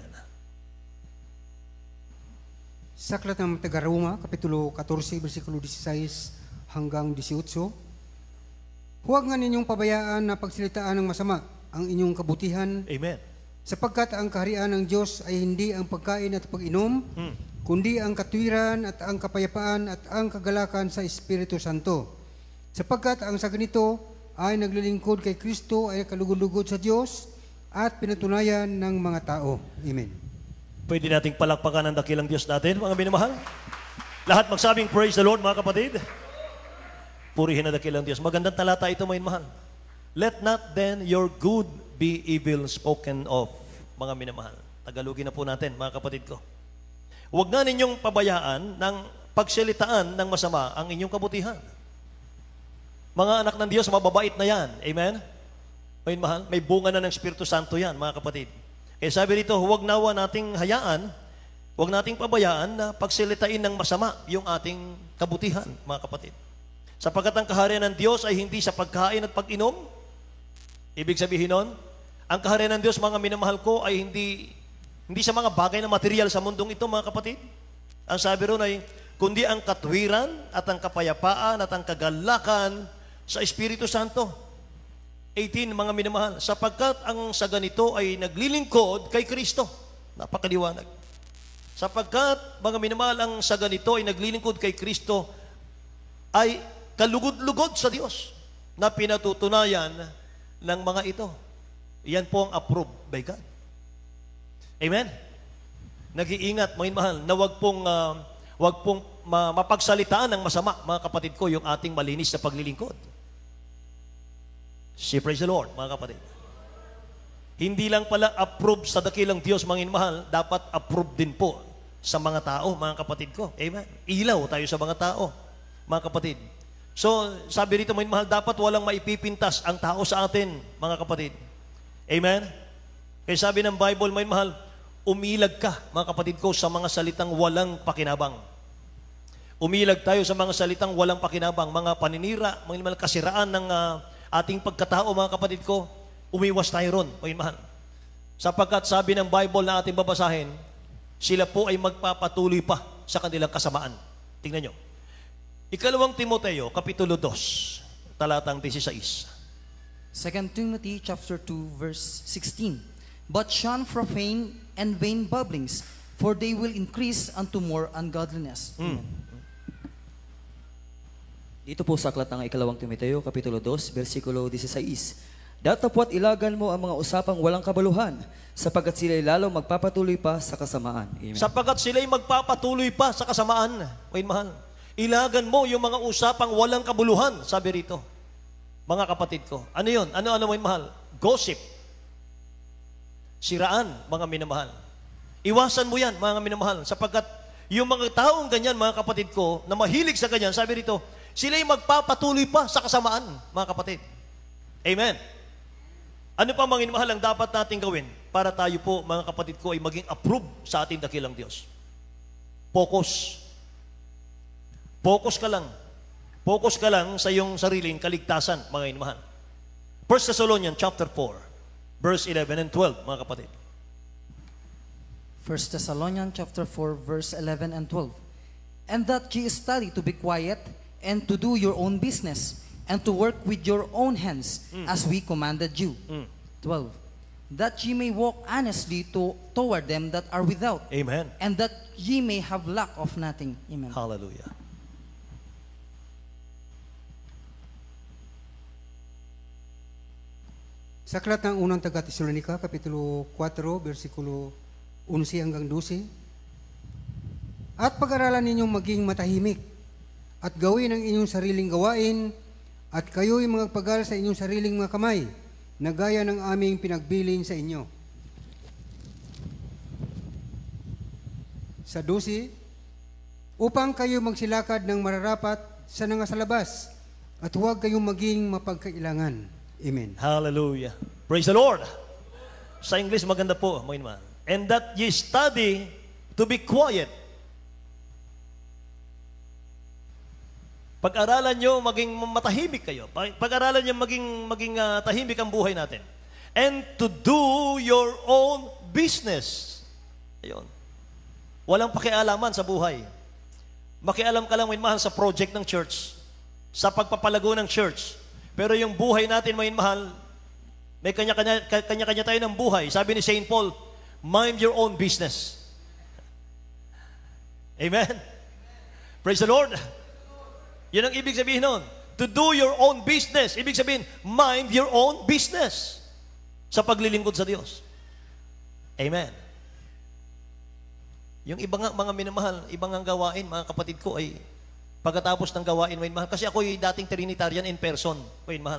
Sa aklat ng taga-Roma, Kapitulo fourteen, versikulo sixteen hanggang eighteen, huwag nga ninyong pabayaan na pagsalitaan ng masama ang inyong kabutihan, Amen. sapagkat ang kaharian ng Diyos ay hindi ang pagkain at pag-inom, Hmm. kundi ang katwiran at ang kapayapaan at ang kagalakan sa Espiritu Santo. Sapagkat ang sa ganito ay naglilingkod kay Kristo ay kalugod-lugod sa Diyos at pinatunayan ng mga tao. Amen. Pwede nating palakpakan ang dakilang Diyos natin, mga minamahal. Lahat magsabing praise the Lord, mga kapatid. Purihin ang dakilang Diyos. Magandang talata ito, mga minamahal. Let not then your good be evil spoken of, mga minamahal. Tagalogin na po natin, mga kapatid ko. Huwag nga ninyong pabayaan ng pagsalitaan ng masama ang inyong kabutihan. Mga anak ng Diyos, mababait na yan. Amen? May mahal, may bunga na ng Espiritu Santo yan, mga kapatid. Kaya sabi dito, huwag nawa nating hayaan, huwag nating pabayaan na pagsalitain ng masama yung ating kabutihan, mga kapatid. Sapagkat ang kaharian ng Diyos ay hindi sa pagkain at pag-inom. Ibig sabihin nun, ang kaharian ng Diyos, mga minamahal ko, ay hindi, hindi sa mga bagay na material sa mundong ito, mga kapatid. Ang sabi ron ay, kundi ang katwiran at ang kapayapaan at ang kagalakan sa Espiritu Santo. eighteen, mga minamahal, sapagkat ang sa ganito ay naglilingkod kay Kristo. Napakaliwanag. Sapagkat, mga minamahal, ang sa ganito ay naglilingkod kay Kristo ay kalugod-lugod sa Diyos na pinatutunayan ng mga ito. Yan po ang approved by God. Amen? Nag-iingat, mga minamahal, na wag pong, uh, wag pong ma- mapagsalitaan ng masama, mga kapatid ko, yung ating malinis na paglilingkod. Si praise the Lord, mga kapatid. Hindi lang pala approved sa dakilang Diyos, mga minamahal, dapat approved din po sa mga tao, mga kapatid ko. Amen? Ilaw tayo sa mga tao, mga kapatid. So, sabi rito, mga minamahal, dapat walang maipipintas ang tao sa atin, mga kapatid. Amen? Kaya sabi ng Bible, mga minamahal, umilag ka, mga kapatid ko, sa mga salitang walang pakinabang. Umilag tayo sa mga salitang walang pakinabang, mga paninira, mga minamahal, kasiraan ng uh, ating pagkatao, mga kapatid ko, umiwas tayo ron, mga minamahal. Sapagkat sabi ng Bible na ating babasahin, sila po ay magpapatuloy pa sa kanilang kasamaan. Tingnan nyo. Ikalawang Timoteo, Kapitulo two, talatang sixteen. Second Timothy chapter two, verse sixteen. But shun profane and vain babblings, for they will increase unto more ungodliness. Mm. Dito po sa aklat ng ikalawang Timoteo, Kapitulo two, versikulo sixteen. Datapwat ilagan mo ang mga usapang walang kabaluhan, sapagkat sila'y lalo magpapatuloy pa sa kasamaan. Amen. Sapagkat sila'y magpapatuloy pa sa kasamaan. Wait, mahal. Ilagan mo yung mga usapang walang kabuluhan, sabi rito. Mga kapatid ko. Ano yun? Ano, ano, wait, mahal? Gossip. Siraan, mga minamahal. Iwasan mo yan, mga minamahal, sapagkat yung mga taong ganyan, mga kapatid ko, na mahilig sa ganyan, sabi rito, sila'y magpapatuloy pa sa kasamaan, mga kapatid. Amen. Ano pa, mga minamahal, ang dapat natin gawin para tayo po, mga kapatid ko, ay maging approve sa ating dakilang Diyos? Focus. Focus ka lang. Focus ka lang sa iyong sariling kaligtasan, mga minamahal. First Thessalonians chapter four, verse eleven and twelve, mga kapatid. First Thessalonians chapter four, verse eleven and twelve. And that ye study to be quiet, and to do your own business, and to work with your own hands, Mm. as we commanded you. Mm. twelve. That ye may walk honestly to, toward them that are without, Amen. and that ye may have lack of nothing. Amen. Hallelujah. Sa aklat ng unang taga-Tesalonika, Kapitulo four, versikulo eleven hanggang twelve. At pag-aralan ninyong maging matahimik, at gawin ang inyong sariling gawain, at kayo'y magpagal sa inyong sariling mga kamay, na gaya ng aming pinagbilin sa inyo. Sa twelve, upang kayo magsilakad ng mararapat sa nangasalabas, at huwag kayong maging mapagkailangan. Amen. Hallelujah. Praise the Lord. Sa English, maganda po, mga iman. And that ye study to be quiet. Pag-aralan nyo, maging matahimik kayo. Pag-aralan nyo, maging, maging uh, tahimik ang buhay natin. And to do your own business. Ayun. Walang pakialaman sa buhay. Makialam ka lang, may mahal, sa project ng church. Sa pagpapalago ng church. Pero yung buhay natin, may mahal, may kanya-kanya, kanya-kanya tayo ng buhay. Sabi ni Saint Paul, mind your own business. Amen? Praise the Lord. Yun ang ibig sabihin nun. To do your own business. Ibig sabihin, mind your own business. Sa paglilingkod sa Diyos. Amen. Yung ibang mga minamahal, ibang ang gawain, mga kapatid ko, ay pagkatapos ng gawain, may mahal. Kasi ako yung dating Trinitarian in person, may mahal.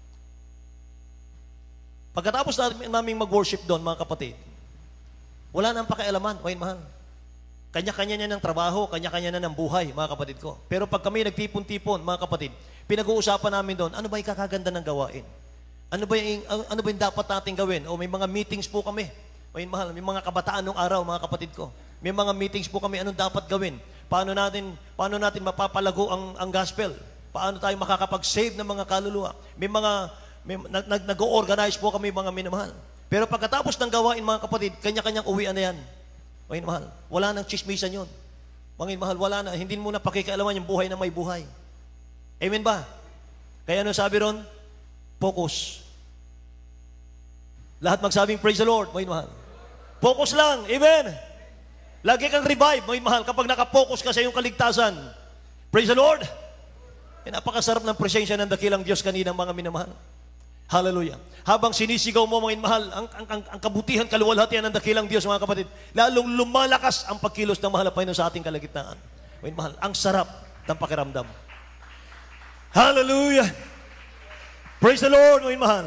Pagkatapos namin mag-worship doon, mga kapatid, wala nang pakialaman, may mahal. Kanya-kanya niya ng trabaho, kanya-kanya na ng buhay, mga kapatid ko. Pero pag kami nagtipon-tipon, mga kapatid, pinag-uusapan namin doon, ano ba yung kakaganda ng gawain? Ano ba yung, ano ba yung dapat natin gawin? O may mga meetings po kami, may mahal, may mga kabataan nung araw, mga kapatid ko. May mga meetings po kami, anong dapat gawin? Paano natin, paano natin mapapalago ang, ang gospel? Paano tayo makakapag-save ng mga kaluluwa? May mga, may, nag, nag, nag-organize po kami mga minamahal. Pero pagkatapos ng gawain, mga kapatid, kanya-kanyang uwian na yan. Mga minamahal, wala nang chismisan yun. Mga minamahal, wala na. Hindi mo na pakikialaman yung buhay na may buhay. Amen ba? Kaya ano sabi ron? Focus. Lahat magsabing praise the Lord, mga minamahal. Focus lang. Amen. Lagi kang revive, mga mahal, kapag nakapokus ka sa iyong kaligtasan. Praise the Lord! E, napakasarap ng presensya ng dakilang Diyos kanina, mga minamahal. Hallelujah. Habang sinisigaw mo, mga mahal, ang, ang, ang, ang kabutihan, kaluwalhatian ng dakilang Diyos, mga kapatid, lalong lumalakas ang pagkilos ng mahal na Panginoon sa ating kalagitnaan. Mga mahal, ang sarap ng pakiramdam. Hallelujah! Praise the Lord, mga mahal.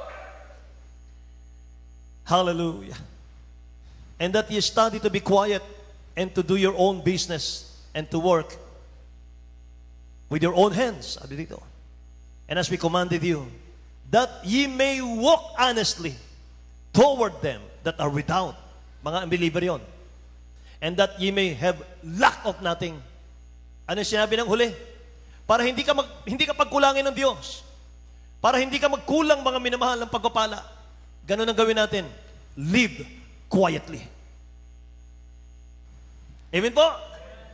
Hallelujah. And that ye study to be quiet and to do your own business and to work with your own hands. Sabi dito. And as we commanded you, that ye may walk honestly toward them that are without. Mga unbeliever yon. And that ye may have lack of nothing. Ano sinabi ng huli? Para hindi ka, mag, hindi ka pagkulangin ng Diyos. Para hindi ka magkulang, mga minamahal, ng pagpapala. Ganun ang gawin natin. Live quietly. Amen po?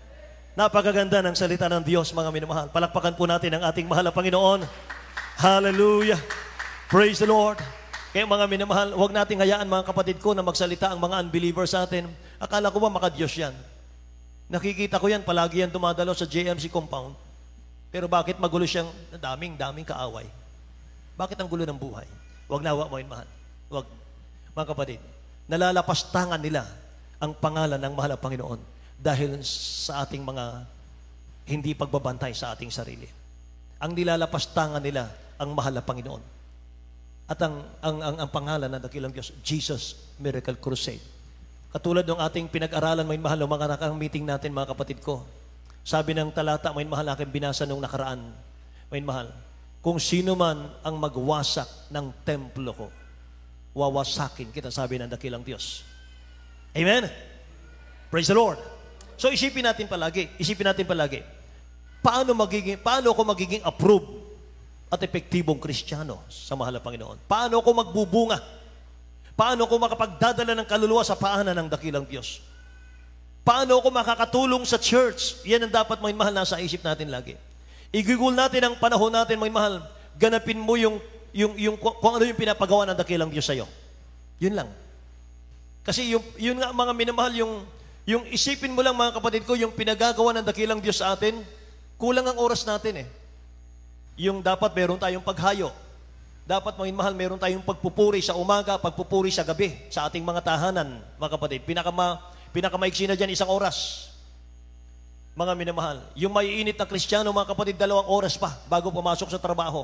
Napakaganda ng salita ng Diyos, mga minamahal. Palakpakan po natin ang ating mahal na Panginoon. Hallelujah. Praise the Lord. Kaya mga minamahal, huwag nating hayaan mga kapatid ko na magsalita ang mga unbelievers sa atin. Akala ko ba makadiyos yan? Nakikita ko yan, palagi yan dumadalo sa J M C compound. Pero bakit magulo siyang daming, daming kaaway? Bakit ang gulo ng buhay? Huwag na, huwag mo yun, mahal. Huwag. Mga kapatid, nalalapastangan nila ang pangalan ng mahal na Panginoon dahil sa ating mga hindi pagbabantay sa ating sarili. Ang nilalapastangan nila ang mahal na Panginoon. At ang, ang, ang, ang pangalan ng dakilang Diyos, Jesus Miracle Crusade. Katulad ng ating pinag-aralan, may mahal ng mga nakang meeting natin, mga kapatid ko. Sabi ng talata, may mahal aking binasa nung nakaraan, may mahal, kung sino man ang magwasak ng templo ko, wawasakin kita, sabi ng dakilang Diyos. Amen? Praise the Lord. So isipin natin palagi, isipin natin palagi, paano magiging, paano ako magiging approved at epektibong Kristiyano sa mahal na Panginoon? Paano ako magbubunga? Paano ako makapagdadala ng kaluluwa sa paanan ng dakilang Diyos? Paano ako makakatulong sa church? Yan ang dapat may mahal nasa isip natin lagi. Igugol natin ang panahon natin, may mahal. Ganapin mo yung, yung, yung, kung ano yung pinapagawa ng dakilang Diyos sa'yo. Yun lang. Kasi yung, yun nga mga minamahal, yung, yung isipin mo lang mga kapatid ko, yung pinagagawa ng dakilang Diyos sa atin, kulang ang oras natin eh. Yung dapat meron tayong paghayo. Dapat mga mahal, meron tayong pagpupuri sa umaga, pagpupuri sa gabi, sa ating mga tahanan, mga kapatid. Pinakama, pinakamaiksi na dyan, isang oras. Mga minamahal, yung maiinit na Kristiyano, mga kapatid, dalawang oras pa bago pumasok sa trabaho.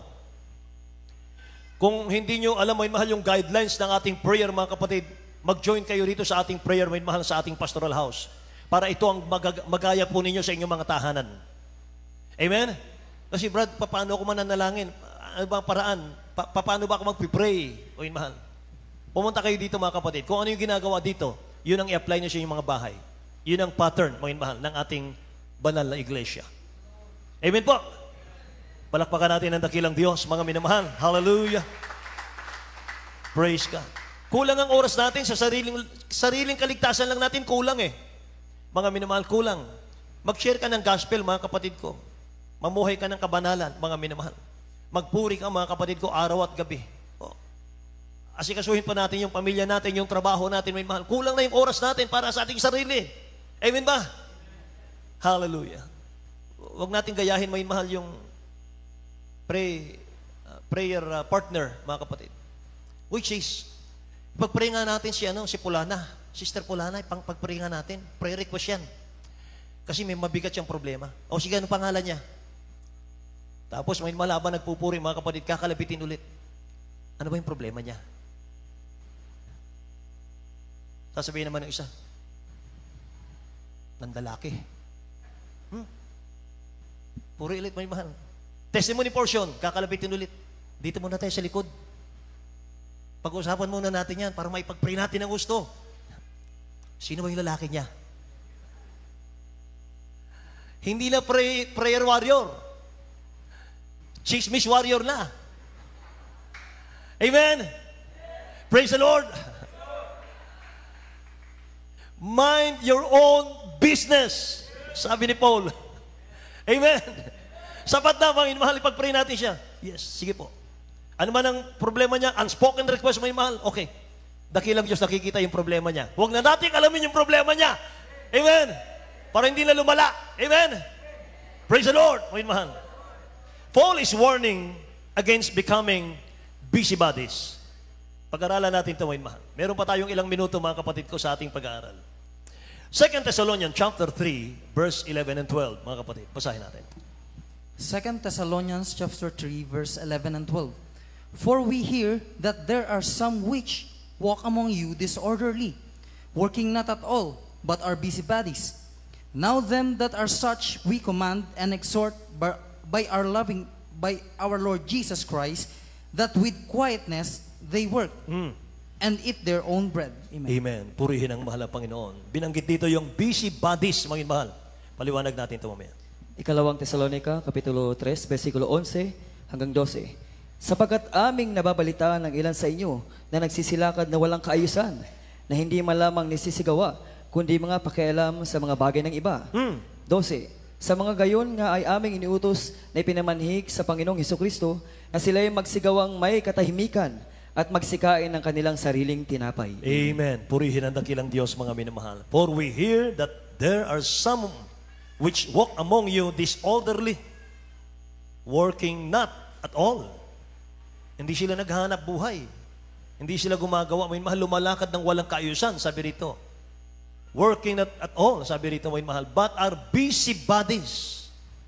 Kung hindi nyo alam, may mahal, yung guidelines ng ating prayer, mga kapatid, mag-join kayo rito sa ating prayer, may mahal, sa ating pastoral house. Para ito ang mag- magaya po ninyo sa inyong mga tahanan. Amen? Kasi Brad, paano ako mananalangin? Ano ba ang paraan? Pa paano ba ako mag-pray? O yun, mahal. Pumunta kayo dito, mga kapatid. Kung ano yung ginagawa dito, yun ang i-apply nyo sa inyong mga bahay. Yun ang pattern, mga mahal, ng ating banal na iglesia. Amen po. Palakpakan natin ang dakilang Diyos, mga minamahal. Hallelujah. Praise God. Kulang ang oras natin sa sariling, sariling kaligtasan lang natin, kulang eh. Mga minamahal, kulang. Mag-share ka ng gospel, mga kapatid ko. Mamuhay ka ng kabanalan, mga minamahal. Magpuri ka, mga kapatid ko, araw at gabi. Oh. Asikasuhin pa natin yung pamilya natin, yung trabaho natin, may mahal. Kulang na yung oras natin para sa ating sarili. Amen ba? Hallelujah. Huwag natin gayahin, may mahal, yung pray, uh, prayer uh, partner, mga kapatid. Which is, pag-pray nga natin si, ano, si Pulana, Sister Pulana, pang pag-pray nga natin, prayer request yan. Kasi may mabigat siyang problema. O sige, anong pangalan niya? Tapos may malaban nagpupuri, mga kapatid, kakalabitin ulit. Ano ba yung problema niya? Sasabihin naman ng isa, nandalaki. Hmm? Puri ulit, may mahal. Testimony portion, kakalabitin ulit. Dito muna tayo sa likod. Pag-usapan muna natin yan para maipag-pray natin ang gusto. Sino ba yung lalaki niya? Hindi na pray, prayer warrior. Chismis warrior na. Amen? Praise the Lord. Mind your own business. Sabi ni Paul. Amen? Sapat na, mga mahal, ipag-pray natin siya. Yes, sige po. Ano man ang problema niya, unspoken request, mga mahal, okay. Dakilang Diyos nakikita yung problema niya. Huwag na natin alamin yung problema niya. Amen? Para hindi na lumala. Amen? Praise the Lord, mga mahal. Paul is warning against becoming busybodies. Pag-aralan natin ito, mga mahal. Meron pa tayong ilang minuto, mga kapatid ko, sa ating pag-aaral. Second Thessalonians chapter three, verse eleven and twelve, mga kapatid. Basahin natin. Second Thessalonians chapter three, verse eleven and twelve. For we hear that there are some which walk among you disorderly, working not at all, but are busybodies. Now them that are such we command and exhort by, by our loving, by our Lord Jesus Christ, that with quietness they work Mm. and eat their own bread. Amen. Amen. Purihin ang mahal na Panginoon. Binanggit dito yung busybodies, mga mahal. Paliwanag natin ito mamaya. Ikalawang Tesalonica, Kapitulo three, versikulo eleven hanggang twelve. Sapagkat aming nababalitaan ng ilan sa inyo na nagsisilakad na walang kaayusan, na hindi man lamang nisisigawa, kundi mga pakialam sa mga bagay ng iba. Hmm. twelve. Sa mga gayon nga ay aming iniutos na ipinamanhig sa Panginoong Hesukristo na sila ay magsigawang may katahimikan at magsikain ng kanilang sariling tinapay. Amen. Purihin ang dakilang Diyos, mga minamahal. For we hear that there are some which walk among you disorderly, working not at all. Hindi sila naghahanap buhay. Hindi sila gumagawa. May mahal, lumalakad ng walang kaayusan, sabi rito. Working not at all, sabi rito, may mahal, but are busybodies.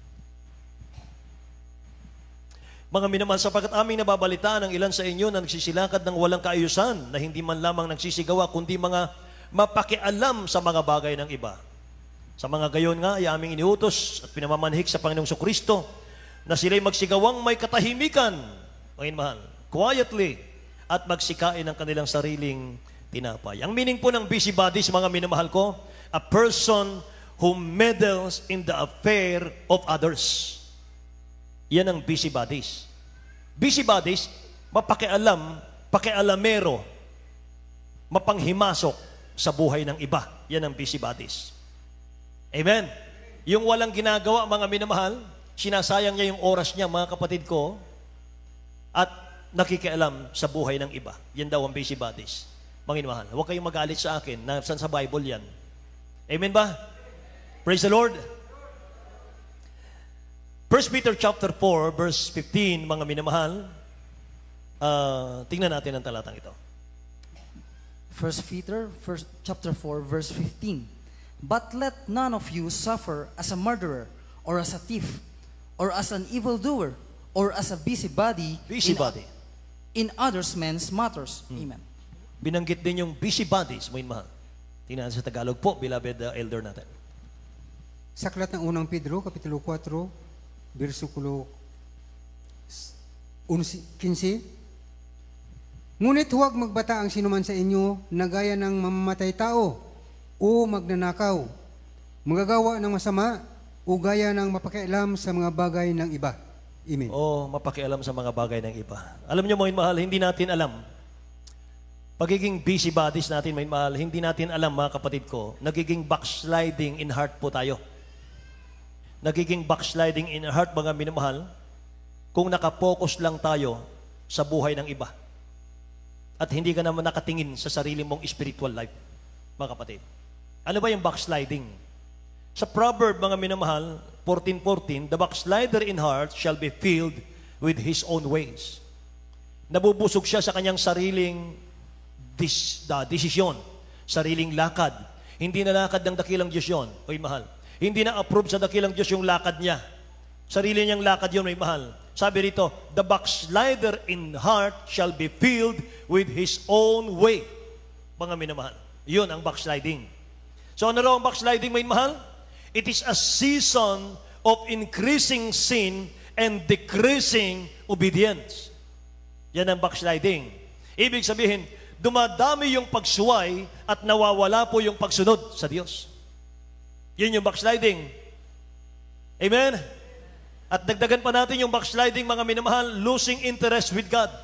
Mga minamahal, sapagkat aming nababalitaan ng ilan sa inyo na nagsisilakad ng walang kaayusan, na hindi man lamang nagsisigawa, kundi mga mapakialam sa mga bagay ng iba. Sa mga gayon nga, ay aming iniutos at pinamamanhik sa Panginoong Kristo na sila'y magsigawang may katahimikan, mga mahal, quietly, at magsikain ng kanilang sariling tinapay. Ang meaning po ng busybodies, mga minamahal ko, a person who meddles in the affair of others. Yan ang busybodies. Busybodies, mapakialam, pakialamero, mapanghimasok sa buhay ng iba. Yan ang busybodies. Amen. Yung walang ginagawa, mga minamahal, sinasayang niya yung oras niya, mga kapatid ko, at nakikialam sa buhay ng iba. Yan daw ang busybodies. Mga mahal, huwag kayong magalit sa akin. Nasaan sa Bible yan? Amen ba? Praise the Lord. First Peter chapter four, verse fifteen, mga minamahal. Uh, tingnan natin ang talatang ito. First Peter, first, chapter four, verse fifteen. But let none of you suffer as a murderer, or as a thief, or as an evildoer, or as a busybody, Busybody. in, in others' men's matters. Hmm. Amen. Binanggit din yung busybodies, mga mahal. Tingnan natin sa Tagalog po, beloved uh, elder natin. Sa aklat ng unang Pedro, Kapitulo four, versikulo fifteen, ngunit huwag magbata ang sinuman sa inyo na gaya ng mamamatay tao o magnanakaw, magagawa ng masama o gaya ng mapakialam sa mga bagay ng iba. Amen. O mapakialam sa mga bagay ng iba. Alam niyo, mga mahal, hindi natin alam. Pagiging busybodies natin, may mahal, hindi natin alam, mga kapatid ko, nagiging backsliding in heart po tayo. Nagiging backsliding in heart, mga minamahal, kung nakapokus lang tayo sa buhay ng iba. At hindi ka naman nakatingin sa sarili mong spiritual life, mga kapatid. Ano ba yung backsliding? Sa proverb, mga minamahal, fourteen fourteen, the backslider in heart shall be filled with his own ways. Nabubusog siya sa kanyang sariling Dis, da, desisyon, sariling lakad. Hindi na lakad ng dakilang Diyos yun, oy mahal. Hindi na approve sa dakilang Diyos yung lakad niya. Sarili niyang lakad yun, oy mahal. Sabi rito, the backslider in heart shall be filled with his own way. Mga minamahal. Yun ang backsliding. So ano raw ang backsliding, may mahal? It is a season of increasing sin and decreasing obedience. Yan ang backsliding. Ibig sabihin, dumadami yung pagsuway at nawawala po yung pagsunod sa Diyos. Yun yung backsliding. Amen? At dagdagan pa natin yung backsliding, mga minamahal, losing interest with God.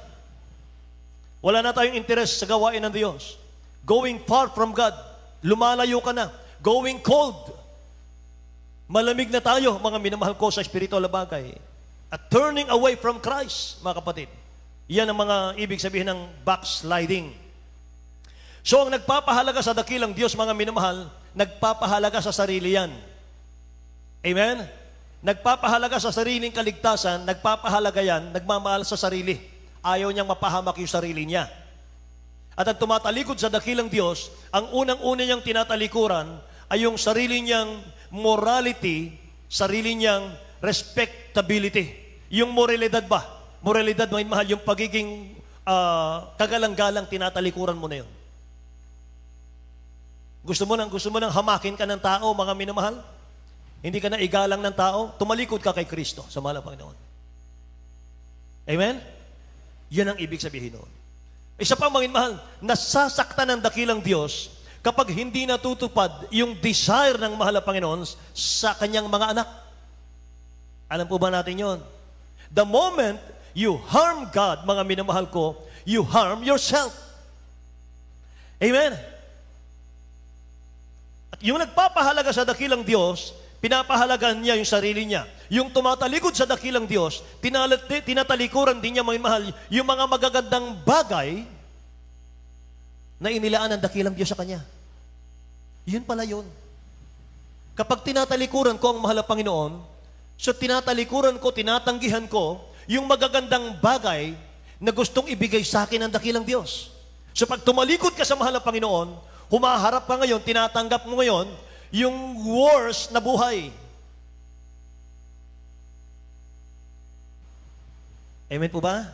Wala na tayong interest sa gawain ng Diyos. Going far from God. Lumalayo ka na. Going cold. Malamig na tayo, mga minamahal ko, sa spiritual na bagay. At turning away from Christ, mga kapatid. Yan ang mga ibig sabihin ng backsliding. So, ang nagpapahalaga sa dakilang Diyos, mga minamahal, nagpapahalaga sa sarili yan. Amen? Nagpapahalaga sa sariling kaligtasan, nagpapahalaga yan, nagmamahal sa sarili. Ayaw niyang mapahamak yung sarili niya. At ang tumatalikod sa dakilang Diyos, ang unang-una niyang tinatalikuran ay yung sarili niyang morality, sarili niyang respectability. Yung moralidad ba? Moralidad, mga mahal, yung pagiging uh, kagalang-galang, tinatalikuran mo na yun. Gusto mo nang gusto mo nang hamakin ka ng tao, mga minamahal? Hindi ka na igalang ng tao, tumalikod ka kay Kristo sa mahal ng Panginoon. Amen? Yan ang ibig sabihin noon. Isa pa, mga minamahal, nasasaktan ng dakilang Diyos kapag hindi natutupad yung desire ng mahal ng Panginoon sa kanyang mga anak. Alam po ba natin yon? The moment you harm God, mga minamahal ko, you harm yourself. Amen? At yung nagpapahalaga sa dakilang Diyos, pinapahalagan niya yung sarili niya. Yung tumatalikod sa dakilang Diyos, tinalat, tinatalikuran din niya, mga mahal, yung mga magagandang bagay na inilaan ng dakilang Diyos sa kanya. Yun pala yun. Kapag tinatalikuran ko ang mahal na Panginoon, so tinatalikuran ko, tinatanggihan ko, yung magagandang bagay na gustong ibigay sa akin ng dakilang Diyos. So pag tumalikod ka sa mahal na Panginoon, humaharap ka ngayon, tinatanggap mo ngayon, yung worst na buhay. Amen po ba?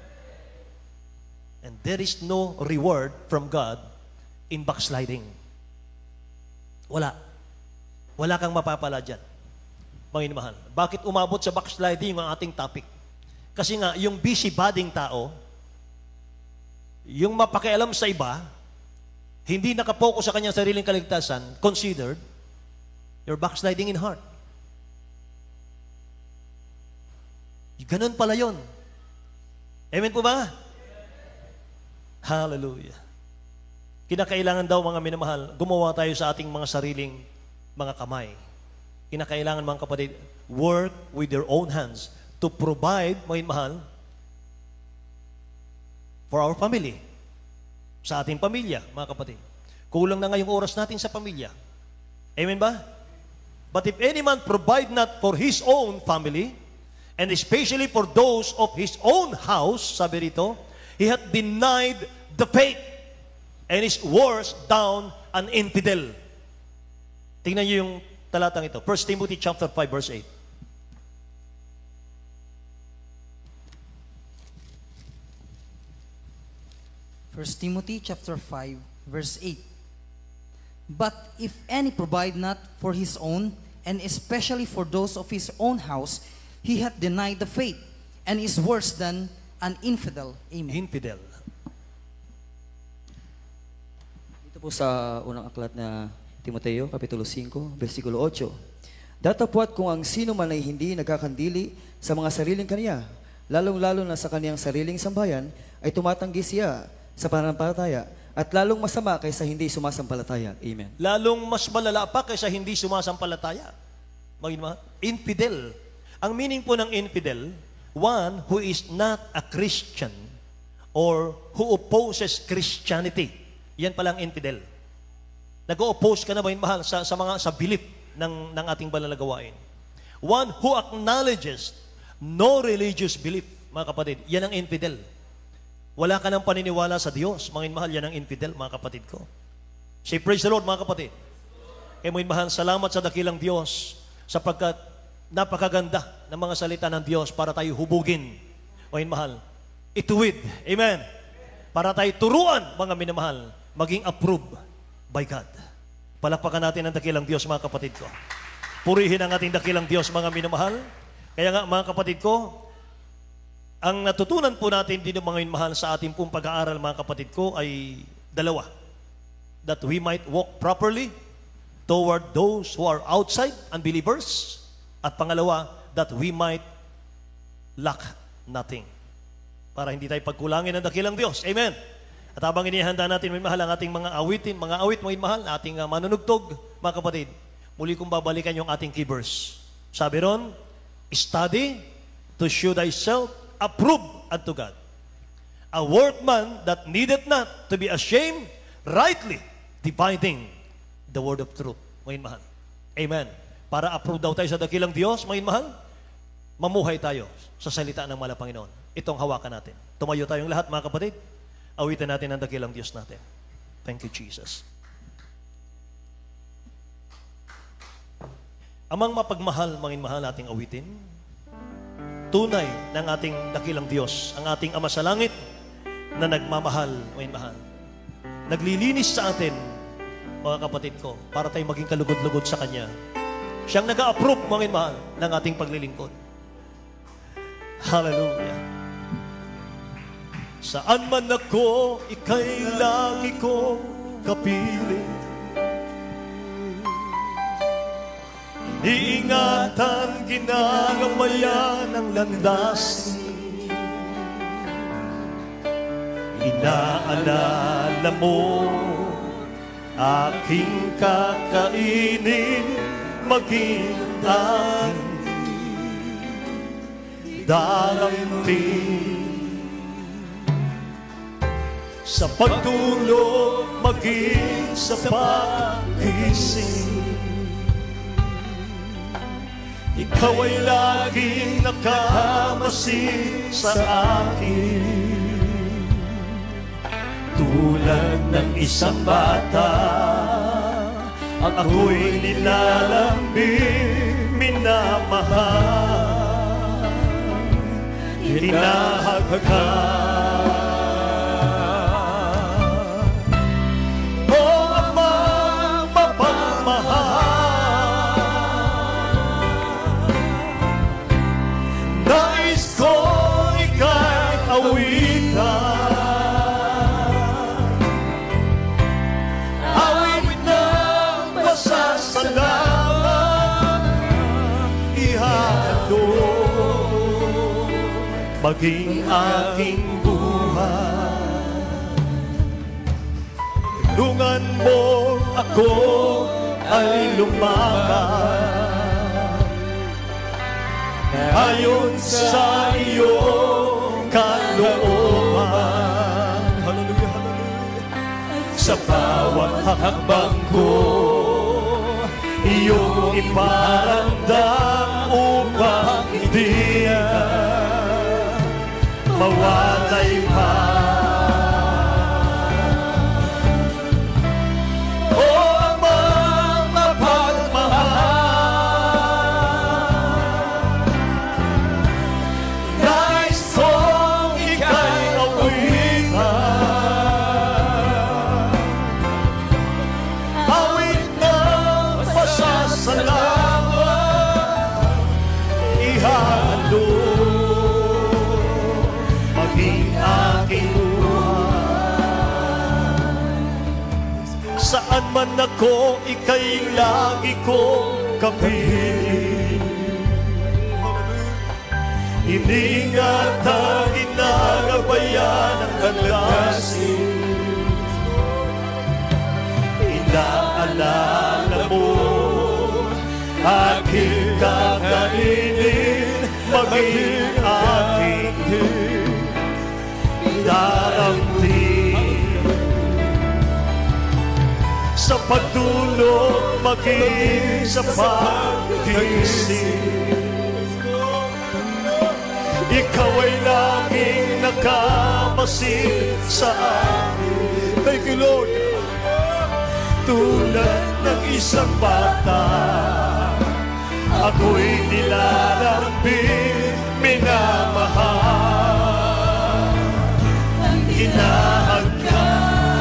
And there is no reward from God in backsliding. Wala. Wala kang mapapala dyan. Mga mahal. Bakit umabot sa backsliding ang ating topic? Kasi nga, yung busyboding tao, yung mapakialam sa iba, hindi nakapokus sa kanyang sariling kaligtasan, considered, you're backsliding in heart. Ganun pala yun. Amen po ba? Hallelujah. Kinakailangan daw, mga minamahal, gumawa tayo sa ating mga sariling mga kamay. Kinakailangan, mga kapatid, work with your own hands to provide, mga mahal, for our family. Sa ating pamilya, mga kapatid. Kulang na ngayong oras natin sa pamilya. Amen ba? But if any man provide not for his own family, and especially for those of his own house, sabi rito, he hath denied the faith and is worse down an infidel. Tingnan niyo yung talatang ito. First Timothy chapter five, verse eight. First Timothy chapter five, verse eight. But if any provide not for his own, and especially for those of his own house, he hath denied the faith, and is worse than an infidel. Amen. Infidel. Dito po sa unang aklat na Timoteo, Kapitulo five, versikulo eight. Datapwat kung ang sino man ay hindi nagkakandili sa mga sariling kaniya, lalong-lalo na sa kaniyang sariling sambayan, ay tumatanggi siya sa pananampalataya, at lalong masama kaysa hindi sumasampalataya. Amen. Lalong mas malala pa kaysa hindi sumasampalataya. Mga infidel. Ang meaning po ng infidel, one who is not a Christian or who opposes Christianity. Yan palang infidel. Nag-o-oppose ka na ba, mahal, sa, sa mga sa belief ng, ng ating banal na gawain. One who acknowledges no religious belief, mga kapatid, yan ang infidel. Wala ka ng paniniwala sa Diyos, mga mahal, yan ang infidel, mga kapatid ko. Say, praise the Lord, mga kapatid. Kaya mga mahal, salamat sa dakilang Diyos sapagkat napakaganda ng mga salita ng Diyos para tayo hubugin, mga mahal, ituwid, amen, para tayo turuan, mga minamahal, maging approved by God. Palakpakan natin ang dakilang Diyos, mga kapatid ko. Purihin ang ating dakilang Diyos, mga minamahal. Kaya nga, mga kapatid ko, ang natutunan po natin din, mga minamahal, sa ating pong pag-aaral, mga kapatid ko, ay dalawa. That we might walk properly toward those who are outside, unbelievers. At pangalawa, that we might lack nothing. Para hindi tayo pagkulangin ng dakilang Diyos. Amen. At habang inihanda natin, may mahal, ang ating mga awitin, mga awit, mga mahal, ating uh, manunugtog, mga kapatid, muli kong babalikan yung ating key verse. Sabi ron, study to show thyself approved unto God. A workman that needeth not to be ashamed, rightly dividing the word of truth. Mga mahal. Amen. Para approve daw tayo sa dakilang Diyos, mga mahal, mamuhay tayo sa salita ng mahal na Panginoon. Itong hawakan natin. Tumayo tayong lahat, mga kapatid. Awitin natin ang dakilang Diyos natin. Thank you, Jesus. Amang mapagmahal, mga mahal, ating awitin. Tunay ng ating dakilang Diyos, ang ating Ama sa Langit na nagmamahal, mga mahal. Naglilinis sa atin, mga kapatid ko, para tayo maging kalugod-lugod sa Kanya. Siyang nag-a-approve, mga mahal, ng ating paglilingkod. Hallelujah. Saan man ako, ika'y lagi ko kapiling. Iingatan, ginagabayan ang landas. Inaalala mo, aking kakainin maging aking darating. Sa pagtulog, maging sa pagising, ikaw ay laging nakamasid sa akin. Tulad ng isang bata, ako'y nilalambing, minamahal, hinahagkan. Maging aking buhay, tulungan mo ako ay lumakad ayon sa iyong kalooban. Hallelujah, hallelujah. Sa bawat hakbang ko, iyong iparamdam upang hindi na mawalay pa. O Amang mapagmahal, nais kong ika'y awitan, awit ng pasasalamat, ihalo saan man ako, ika'y lagi kong kapiling. Iniingat at inagabayan ang kalasin. Inaalala mo aking kakainin, maging aking daramdam. Sa pagtulog, maging sa pagising, ikaw ay laging nakamasid sa akin. Thank you, Lord. Tulad ng isang bata, ako'y nilalambing, minamahal, hinahagkan.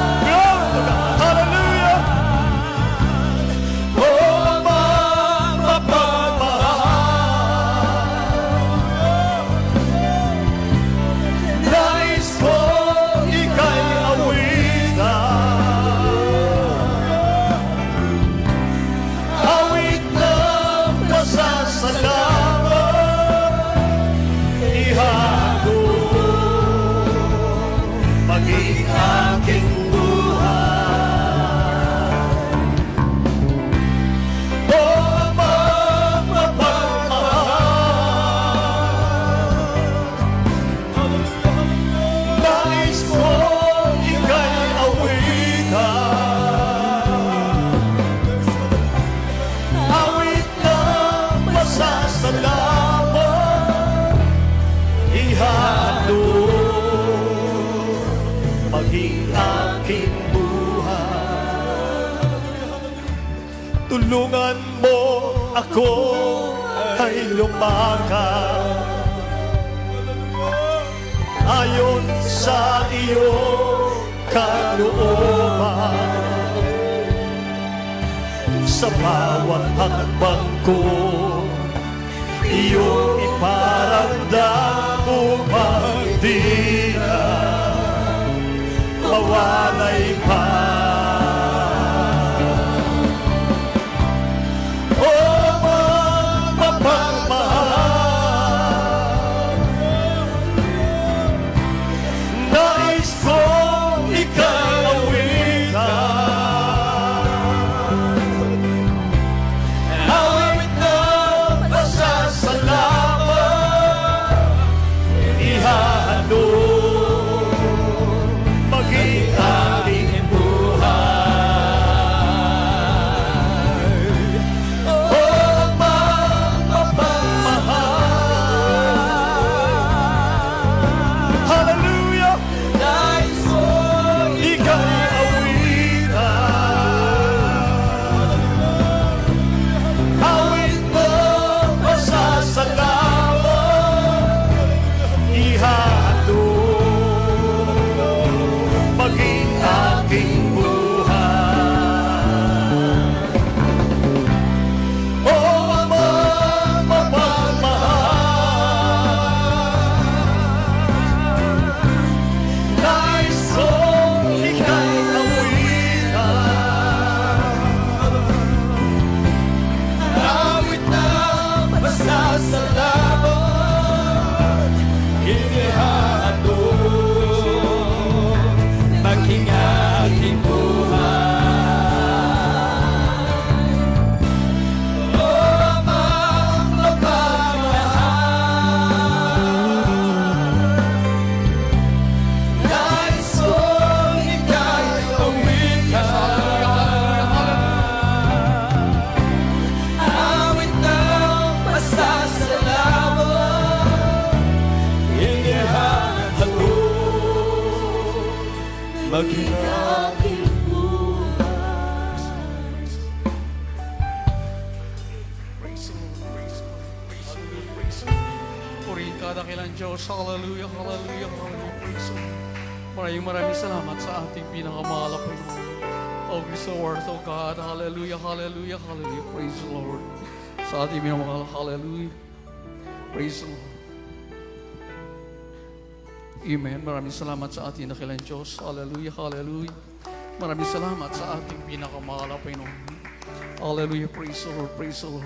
Tulungan mo ako ay lumakad ayon sa iyong kalooban. Sa bawat hakbang ko, iyong iparamdam upang di na mawalay pa. How Pasasalamat, inihahandog, maging aking buhay. O Amang mapagmahal, nais kong ika'y umika. Awit ng pasasalamat, inihahandog, maging aking buhay. Praise the Lord, praise the Lord, praise the Lord, praise the Lord. Purihin ka, dakilang Diyos. Hallelujah, hallelujah, hallelujah, praise the Lord. Maraming maraming salamat sa ating pinakamahal na Panginoon. Oh, we're so worth, oh God. Hallelujah, hallelujah, hallelujah, praise the Lord. Sa ating pinakamahal, hallelujah, praise the Lord. Amen. Maraming salamat sa ating dakilang Diyos. Hallelujah, hallelujah. Maraming salamat sa ating pinakamahal na Panginoon. Hallelujah, praise the Lord, praise the Lord.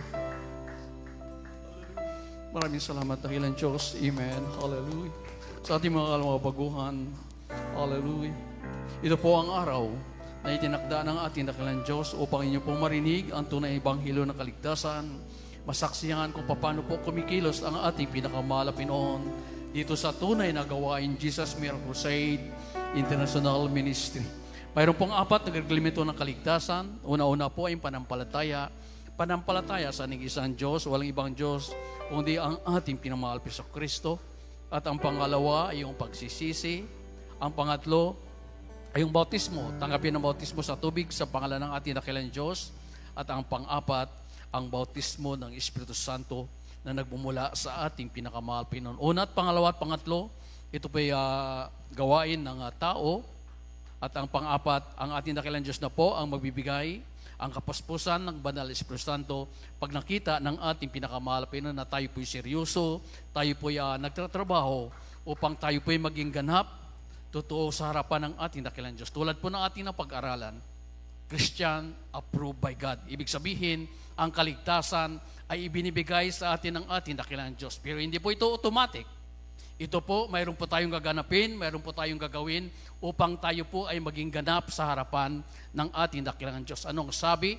Maraming salamat dakilang Diyos. Amen. Hallelujah. Sa ating mga mga baguhan. Hallelujah. Ito po ang araw na itinakda ng ating dakilang Diyos upang inyo pong marinig ang tunay ebanghelo ng kaligtasan. Masaksihan kung paano po kumikilos ang ating pinakamahal na Panginoon dito sa tunay na gawain Jesus Miracle Crusade International Ministry. Mayroon pong apat na reglamento ng kaligtasan. Una-una po ay panampalataya. Panampalataya sa nag-isang Diyos, walang ibang Diyos, kundi ang ating pinamahal Hesus Kristo. At ang pangalawa ay yung pagsisisi. Ang pangatlo ay yung bautismo. Tanggapin ang bautismo sa tubig sa pangalan ng ating dakilang Diyos. At ang pang-apat, ang bautismo ng Espiritu Santo na nagmumula sa ating pinakamahal Panginoon. Una at pangalawa at pangatlo, ito po ay uh, gawain ng uh, tao. At ang pang-apat, ang ating dakilang Diyos na po ang magbibigay ang kapuspusan ng Banal Espiritu Santo pag nakita ng ating pinakamahal Panginoon na tayo po'y seryoso, tayo po'y uh, nagtatrabaho upang tayo po'y maging ganap, totoo sa harapan ng ating dakilang Diyos. Tulad po ng ating napag-aralan, Christian approved by God. Ibig sabihin, ang kaligtasan ay ibinibigay sa atin ng ating dakilang Diyos. Pero hindi po ito automatic. Ito po, mayroon po tayong gaganapin, mayroon po tayong gagawin upang tayo po ay maging ganap sa harapan ng ating dakilang Diyos. Anong sabi?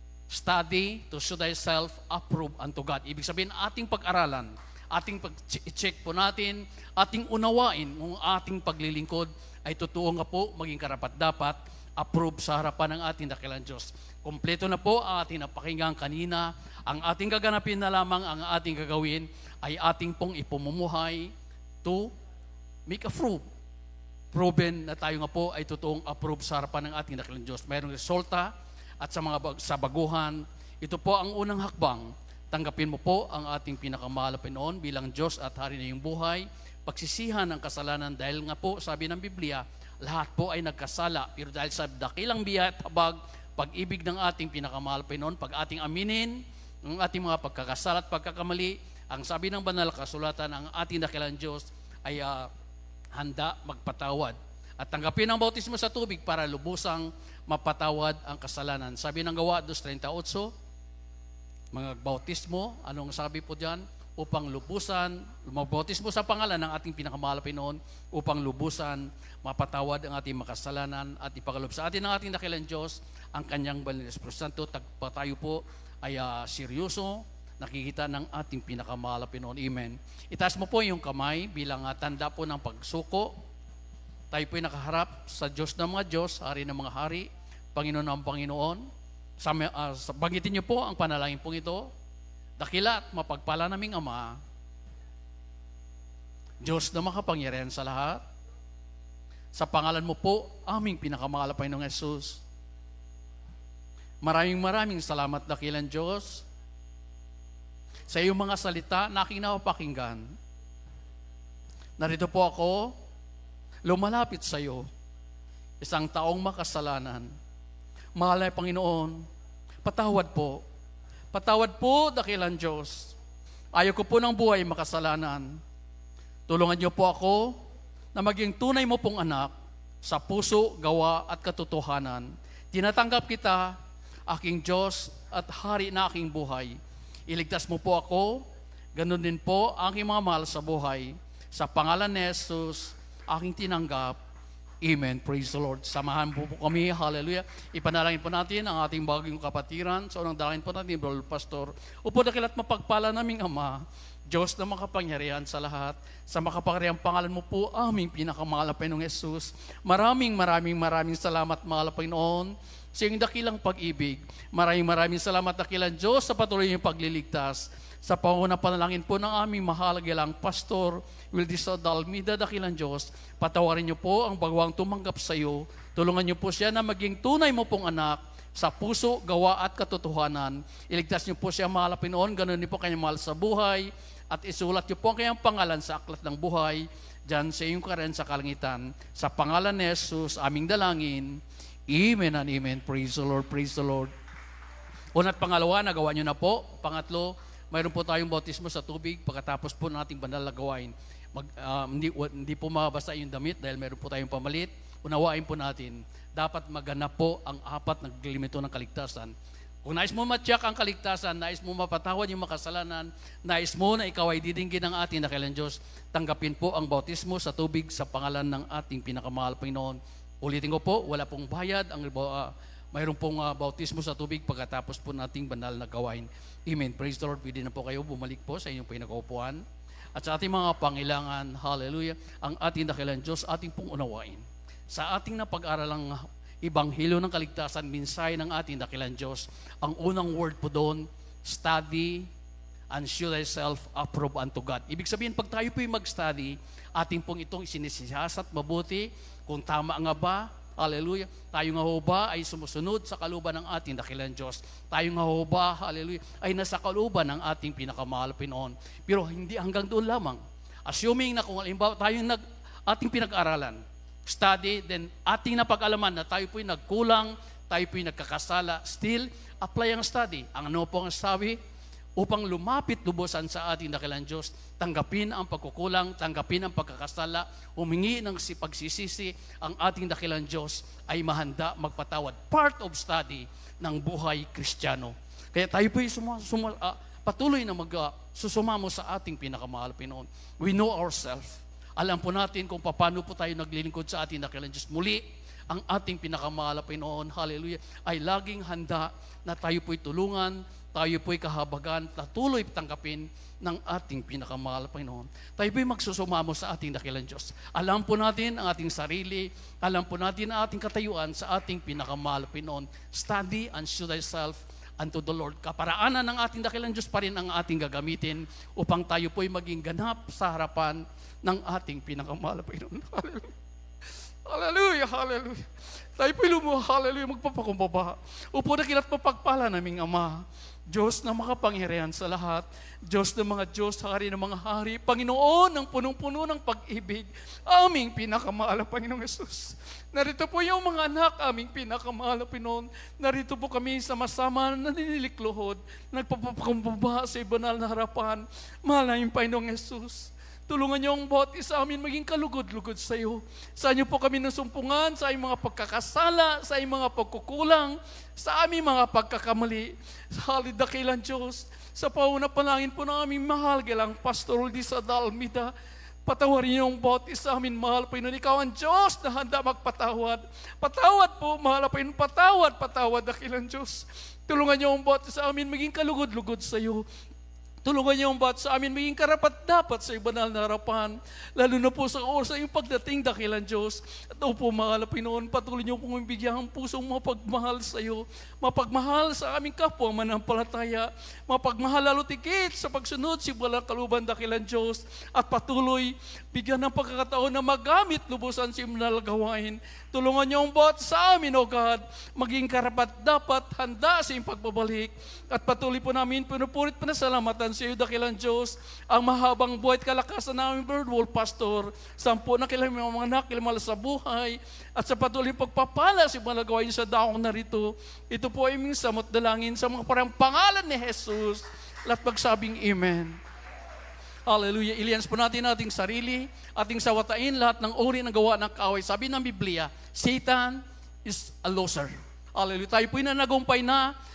Study to show thyself approved unto God. Ibig sabihin, ating pag-aralan, ating pag-check po natin, ating unawain kung ating paglilingkod ay totoo nga po maging karapat-dapat, approve sa harapan ng ating dakilang Diyos. Kompleto na po ang ating napakinggan kanina. Ang ating gaganapin na lamang, ang ating gagawin ay ating pong ipumumuhay to make approve. Proven na tayo nga po ay totoong approve sa harapan ng ating dakilang Diyos. Mayroong resulta at sa mga bag, sa baguhan, ito po ang unang hakbang. Tanggapin mo po ang ating pinakamahal na Panginoon bilang Diyos at Hari na iyong buhay. Pagsisihan ang kasalanan dahil nga po, sabi ng Biblia, lahat po ay nagkasala. Pero dahil sa dakilang biya at habag, pag-ibig ng ating pinakamahal na Panginoon, pag ating aminin ang ating mga pagkakasala at pagkakamali, ang sabi ng banal na kasulatan, ang ating dakilang Diyos ay uh, handa magpatawad. At tanggapin ang bautismo sa tubig para lubusang mapatawad ang kasalanan. Sabi ng Gawa two thirty-eight, mga bautismo, anong sabi po diyan? Upang lubusan, magbautismo sa pangalan ng ating pinakamahal na Panginoon, upang lubusan, mapatawad ang ating makasalanan at ipagkaloob sa atin ng ating dakilang Diyos ang kanyang banal na Espiritu Santo. Tagpa tayo po ay uh, seryoso, nakikita ng ating pinakamahal na Panginoon. Amen. Itaas mo po yung kamay bilang uh, tanda po ng pagsuko. Tayo po ay nakaharap sa Diyos ng mga Diyos, Hari ng mga Hari, Panginoon ng Panginoon. Sa, uh, sa, banggitin niyo po ang panalangin pong ito. Dakila at mapagpala naming Ama, Diyos na makapangyarihan sa lahat, sa pangalan mo po, aming pinakamahal na Panginoong Jesus. Maraming maraming salamat, dakilang Diyos, sa iyong mga salita na aking napapakinggan. Narito po ako, lumalapit sa iyo, isang taong makasalanan. Mahal na Panginoon, patawad po. Patawad po, dakilang Diyos. Ayaw ko po ng buhay makasalanan. Tulungan niyo po ako na maging tunay mo pong anak sa puso, gawa at katotohanan. Tinatanggap kita, aking Diyos at Hari na aking buhay. Iligtas mo po ako Ganon din po, aking mga mahal sa buhay, sa pangalan ni Jesus, aking tinanggap. Amen. Praise the Lord. Samahan po po kami. Hallelujah. Ipanalangin po natin ang ating bagong kapatiran. So, nang dalangin po natin, Brother Pastor. Upo dakilat mapagpala naming Ama, Diyos na makapangyarihan sa lahat, sa makapangyarihang pangalan mo po, aming pinakamahal na Panginoong Jesus. Maraming, maraming, maraming salamat, mahal na Panginoon, sa iyong dakilang pag-ibig. Maraming, maraming salamat, dakilang Diyos, sa patuloy niyong pagliligtas. Sa panguna panalangin po ng aming mahalagilang Pastor Wildiso Dalmida, dakilang Diyos, patawarin niyo po ang bagwang tumanggap sa iyo. Tulungan niyo po siya na maging tunay mo pong anak sa puso, gawa at katotohanan. Iligtas niyo po siya, mahal na Panginoon, ganun niyo po kanyang mahal sa buhay, at isulat niyo po ang kanyang pangalan sa aklat ng buhay, dyan sa iyong karen sa kalangitan. Sa pangalan ni Jesus, aming dalangin. Amen and amen. Praise the Lord, praise the Lord. Una at pangalawa, nagawa niyo na po. Pangatlo, mayroon po tayong bautismo sa tubig. Pagkatapos po nating banal na gawain, mag, uh, hindi, hindi po mabasa yung damit dahil mayroon po tayong pamalit. Unawain po natin, dapat maganap po ang apat na limito ng kaligtasan. Kung nais mo matyak ang kaligtasan, nais mo mapatawad yung makasalanan, nais mo na ikaw ay didinggin ng ating dakilang Diyos, tanggapin po ang bautismo sa tubig sa pangalan ng ating pinakamahal Panginoon. Ulitin ko po, wala pong bayad ang uh, mayroon pong uh, bautismo sa tubig pagkatapos po nating banal na gawain. Amen. Praise the Lord. Pwede na po kayo bumalik po sa inyong pinakaupuan. At sa ating mga pangailangan, hallelujah, ang ating dakilang Diyos, ating pong unawain. Sa ating napag-aralang Ibanghilyo ng Kaligtasan, minsay ng ating dakilang Diyos, ang unang word po doon, study and show thyself approved unto God. Ibig sabihin, pag tayo po yung mag-study, ating pong itong isinisiyasat mabuti, kung tama nga ba, hallelujah, tayo nga ho ba ay sumusunod sa kaluban ng ating dakilang Diyos. Tayo nga ho ba, hallelujah, ay nasa kaluban ng ating pinakamahal Pinoon. Pero hindi hanggang doon lamang. Assuming na kung halimbawa tayo nag, ating pinag-aralan, study, then ating napag-alaman na tayo po'y nagkulang, tayo po'y nagkakasala, still, apply ang study. Ang ano po ang sabi? Upang lumapit lubusan sa ating dakilang Diyos, tanggapin ang pagkukulang, tanggapin ang pagkakasala, humingi ng pagsisisi, ang ating dakilang Diyos ay mahanda magpatawad. Part of study ng buhay Kristiyano. Kaya tayo po'y suma, suma, uh, patuloy na magsusumamo uh, sa ating pinakamahal Pinoon. We know ourselves. Alam po natin kung paano po tayo naglilingkod sa ating dakilang Diyos. Muli, ang ating pinakamahal na Pinoon, hallelujah, ay laging handa na tayo po'y tulungan, tayo po'y kahabagan, tuloy tanggapin ng ating pinakamahal na Pinoon. Tayo po'y magsusumamo sa ating dakilang Diyos. Alam po natin ang ating sarili, alam po natin ang ating katayuan sa ating pinakamahal na Pinoon. Study and show thyself unto the Lord. Kaparaanan ng ating dakilang Diyos pa rin ang ating gagamitin upang tayo po'y maging ganap sa harapan ng ating pinakamahal na Panginoon. Hallelujah. Hallelujah, hallelujah. Tayo po'y lumuha, hallelujah, magpapakumbaba. Upo na kilat mapagpala naming Ama, Diyos na makapangyarihan sa lahat, Diyos ng mga Diyos, hari ng mga hari, Panginoon ng punong-puno ng pag-ibig, aming pinakamahal na Panginoong Yesus. Narito po yung mga anak, aming pinakamahal na Pinoon. Narito po kami sama-sama na nililiklohod, nagpapakumbaba sa banal na harapan. Mahal na yung Panginoong Yesus. Tulungan niyo ang bawat isa amin maging kalugod-lugod sa iyo. Sa inyo po kami nasumpungan, sa aming mga pagkakasala, sa aming mga pagkukulang, sa aming mga pagkakamali. Sa halidakilan Diyos, sa pauna panangin po ng aming mahal, gilang Pastor Wildiso Dalmida, patawarin niyo ang bawat isa amin, mahal Panginoon. Ikaw ang Diyos na handa magpatawad. Patawad po, mahal Panginoon. Patawad, patawad, dakilang Diyos. Tulungan niyo ang bawat isa amin maging kalugod-lugod sa iyo. Tulungan niyo ang bawat sa amin maging karapat-dapat sa banal na harapan. Lalo na po sa oras sa iyong pagdating, dakilang Diyos. At o po, mahal na Pinoon, patuloy niyo pong bigyan ang pusong mapagmahal sa iyo. Mapagmahal sa aming kapwa manampalataya. Mapagmahal lalo tikit sa pagsunod si Balang Kaluban, dakilang Diyos. At patuloy, bigyan ng pagkakataon na magamit lubusan si banal gawain. Tulungan niyo ang bawat sa amin, O God, maging karapat-dapat, handa sa iyong pagbabalik. At patuloy po namin, pinupurit pa na salamatan sa iyo, dakilang Diyos, ang mahabang buhay at kalakasan namin, Bird Wolf Pastor, sampu na kilang mga anak, kilang sa buhay, at sa patuloy pagpapala sa mga gawain sa daong narito. Ito po ay aming samot dalangin sa mga parang pangalan ni Jesus. Lahat magsabing Amen. Hallelujah. Ilians po natin ating sarili, ating sawatain lahat ng uri ng gawa ng kaaway. Sabi ng Biblia, Satan is a loser. Hallelujah. Tayo po'y nanagumpay na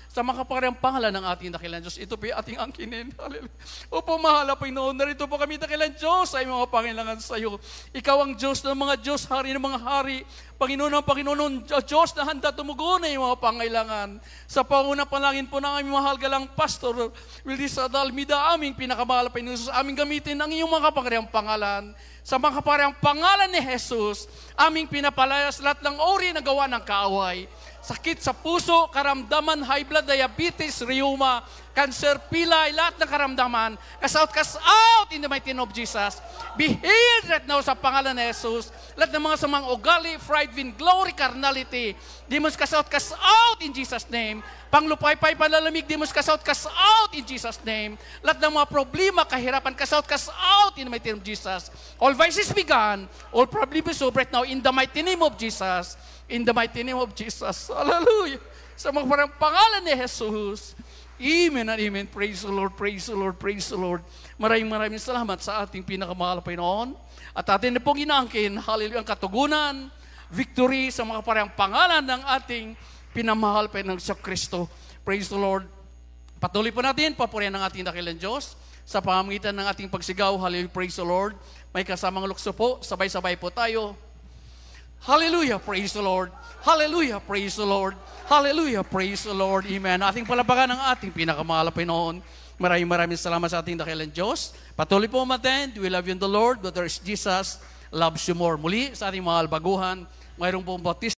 sa makapangyarihang pangalan ng ating dakilang Diyos. Ito po yung ating angkinin. Hallelujah. Opo, mahal na Panginoon, narito po kami dakilang Diyos ay mga pangailangan sa iyo. Ikaw ang Diyos ng mga Diyos, Hari ng mga Hari, Panginoon ng Panginoon, Diyos na handa tumugon na yung mga pangailangan. Sa pangunang panalangin po ng aming mahal galang Pastor Willis Adalmida, aming pinakamahal na Panginoon, sa aming gamitin ang iyong mga kapangyarihang pangalan. Sa mga kapangyarihang pangalan ni Jesus, aming pinapalayas lahat ng ori na gawa ng kaaway. Sakit sa puso, karamdaman, high blood, diabetes, rheuma, cancer, pilay, lahat ng karamdaman. Cast out, cast out in the mighty name of Jesus. Be healed right now sa pangalan ni Jesus. Lahat ng mga samang ugali, pride, vainglory, carnality. Demons, cast out, cast out in Jesus' name. Panglupay-pay, panlalamig, demons, cast out, cast out in Jesus' name. Lahat ng mga problema, kahirapan, cast out, cast out in the mighty name of Jesus. All vices be gone. All problems solved right now in the mighty name of Jesus. In the mighty name of Jesus. Hallelujah. Sa mga parang pangalan ni Jesus. Amen and amen. Praise the Lord, praise the Lord, praise the Lord. Maraming maraming salamat sa ating pinakamahal na Panginoon. At atin na pong inaangkin, hallelujah, ang katugunan, victory sa mga parang pangalan ng ating pinamahal pa ng Diyos Kristo. Praise the Lord. Patuloy po natin, papurihan ng ating dakilang Diyos sa pamamagitan ng ating pagsigaw. Hallelujah, praise the Lord. May kasamang lukso po, sabay-sabay po tayo. Hallelujah, praise the Lord. Hallelujah, praise the Lord. Hallelujah, praise the Lord. Amen. Ating palapakan ng ating pinakamahal na Panginoon. Maraming maraming salamat sa ating dakilang Diyos. Patuloy po umattend. We love you in the Lord, but there is Jesus loves you more. Muli sa ating mahal baguhan, mayroong pong bautismo.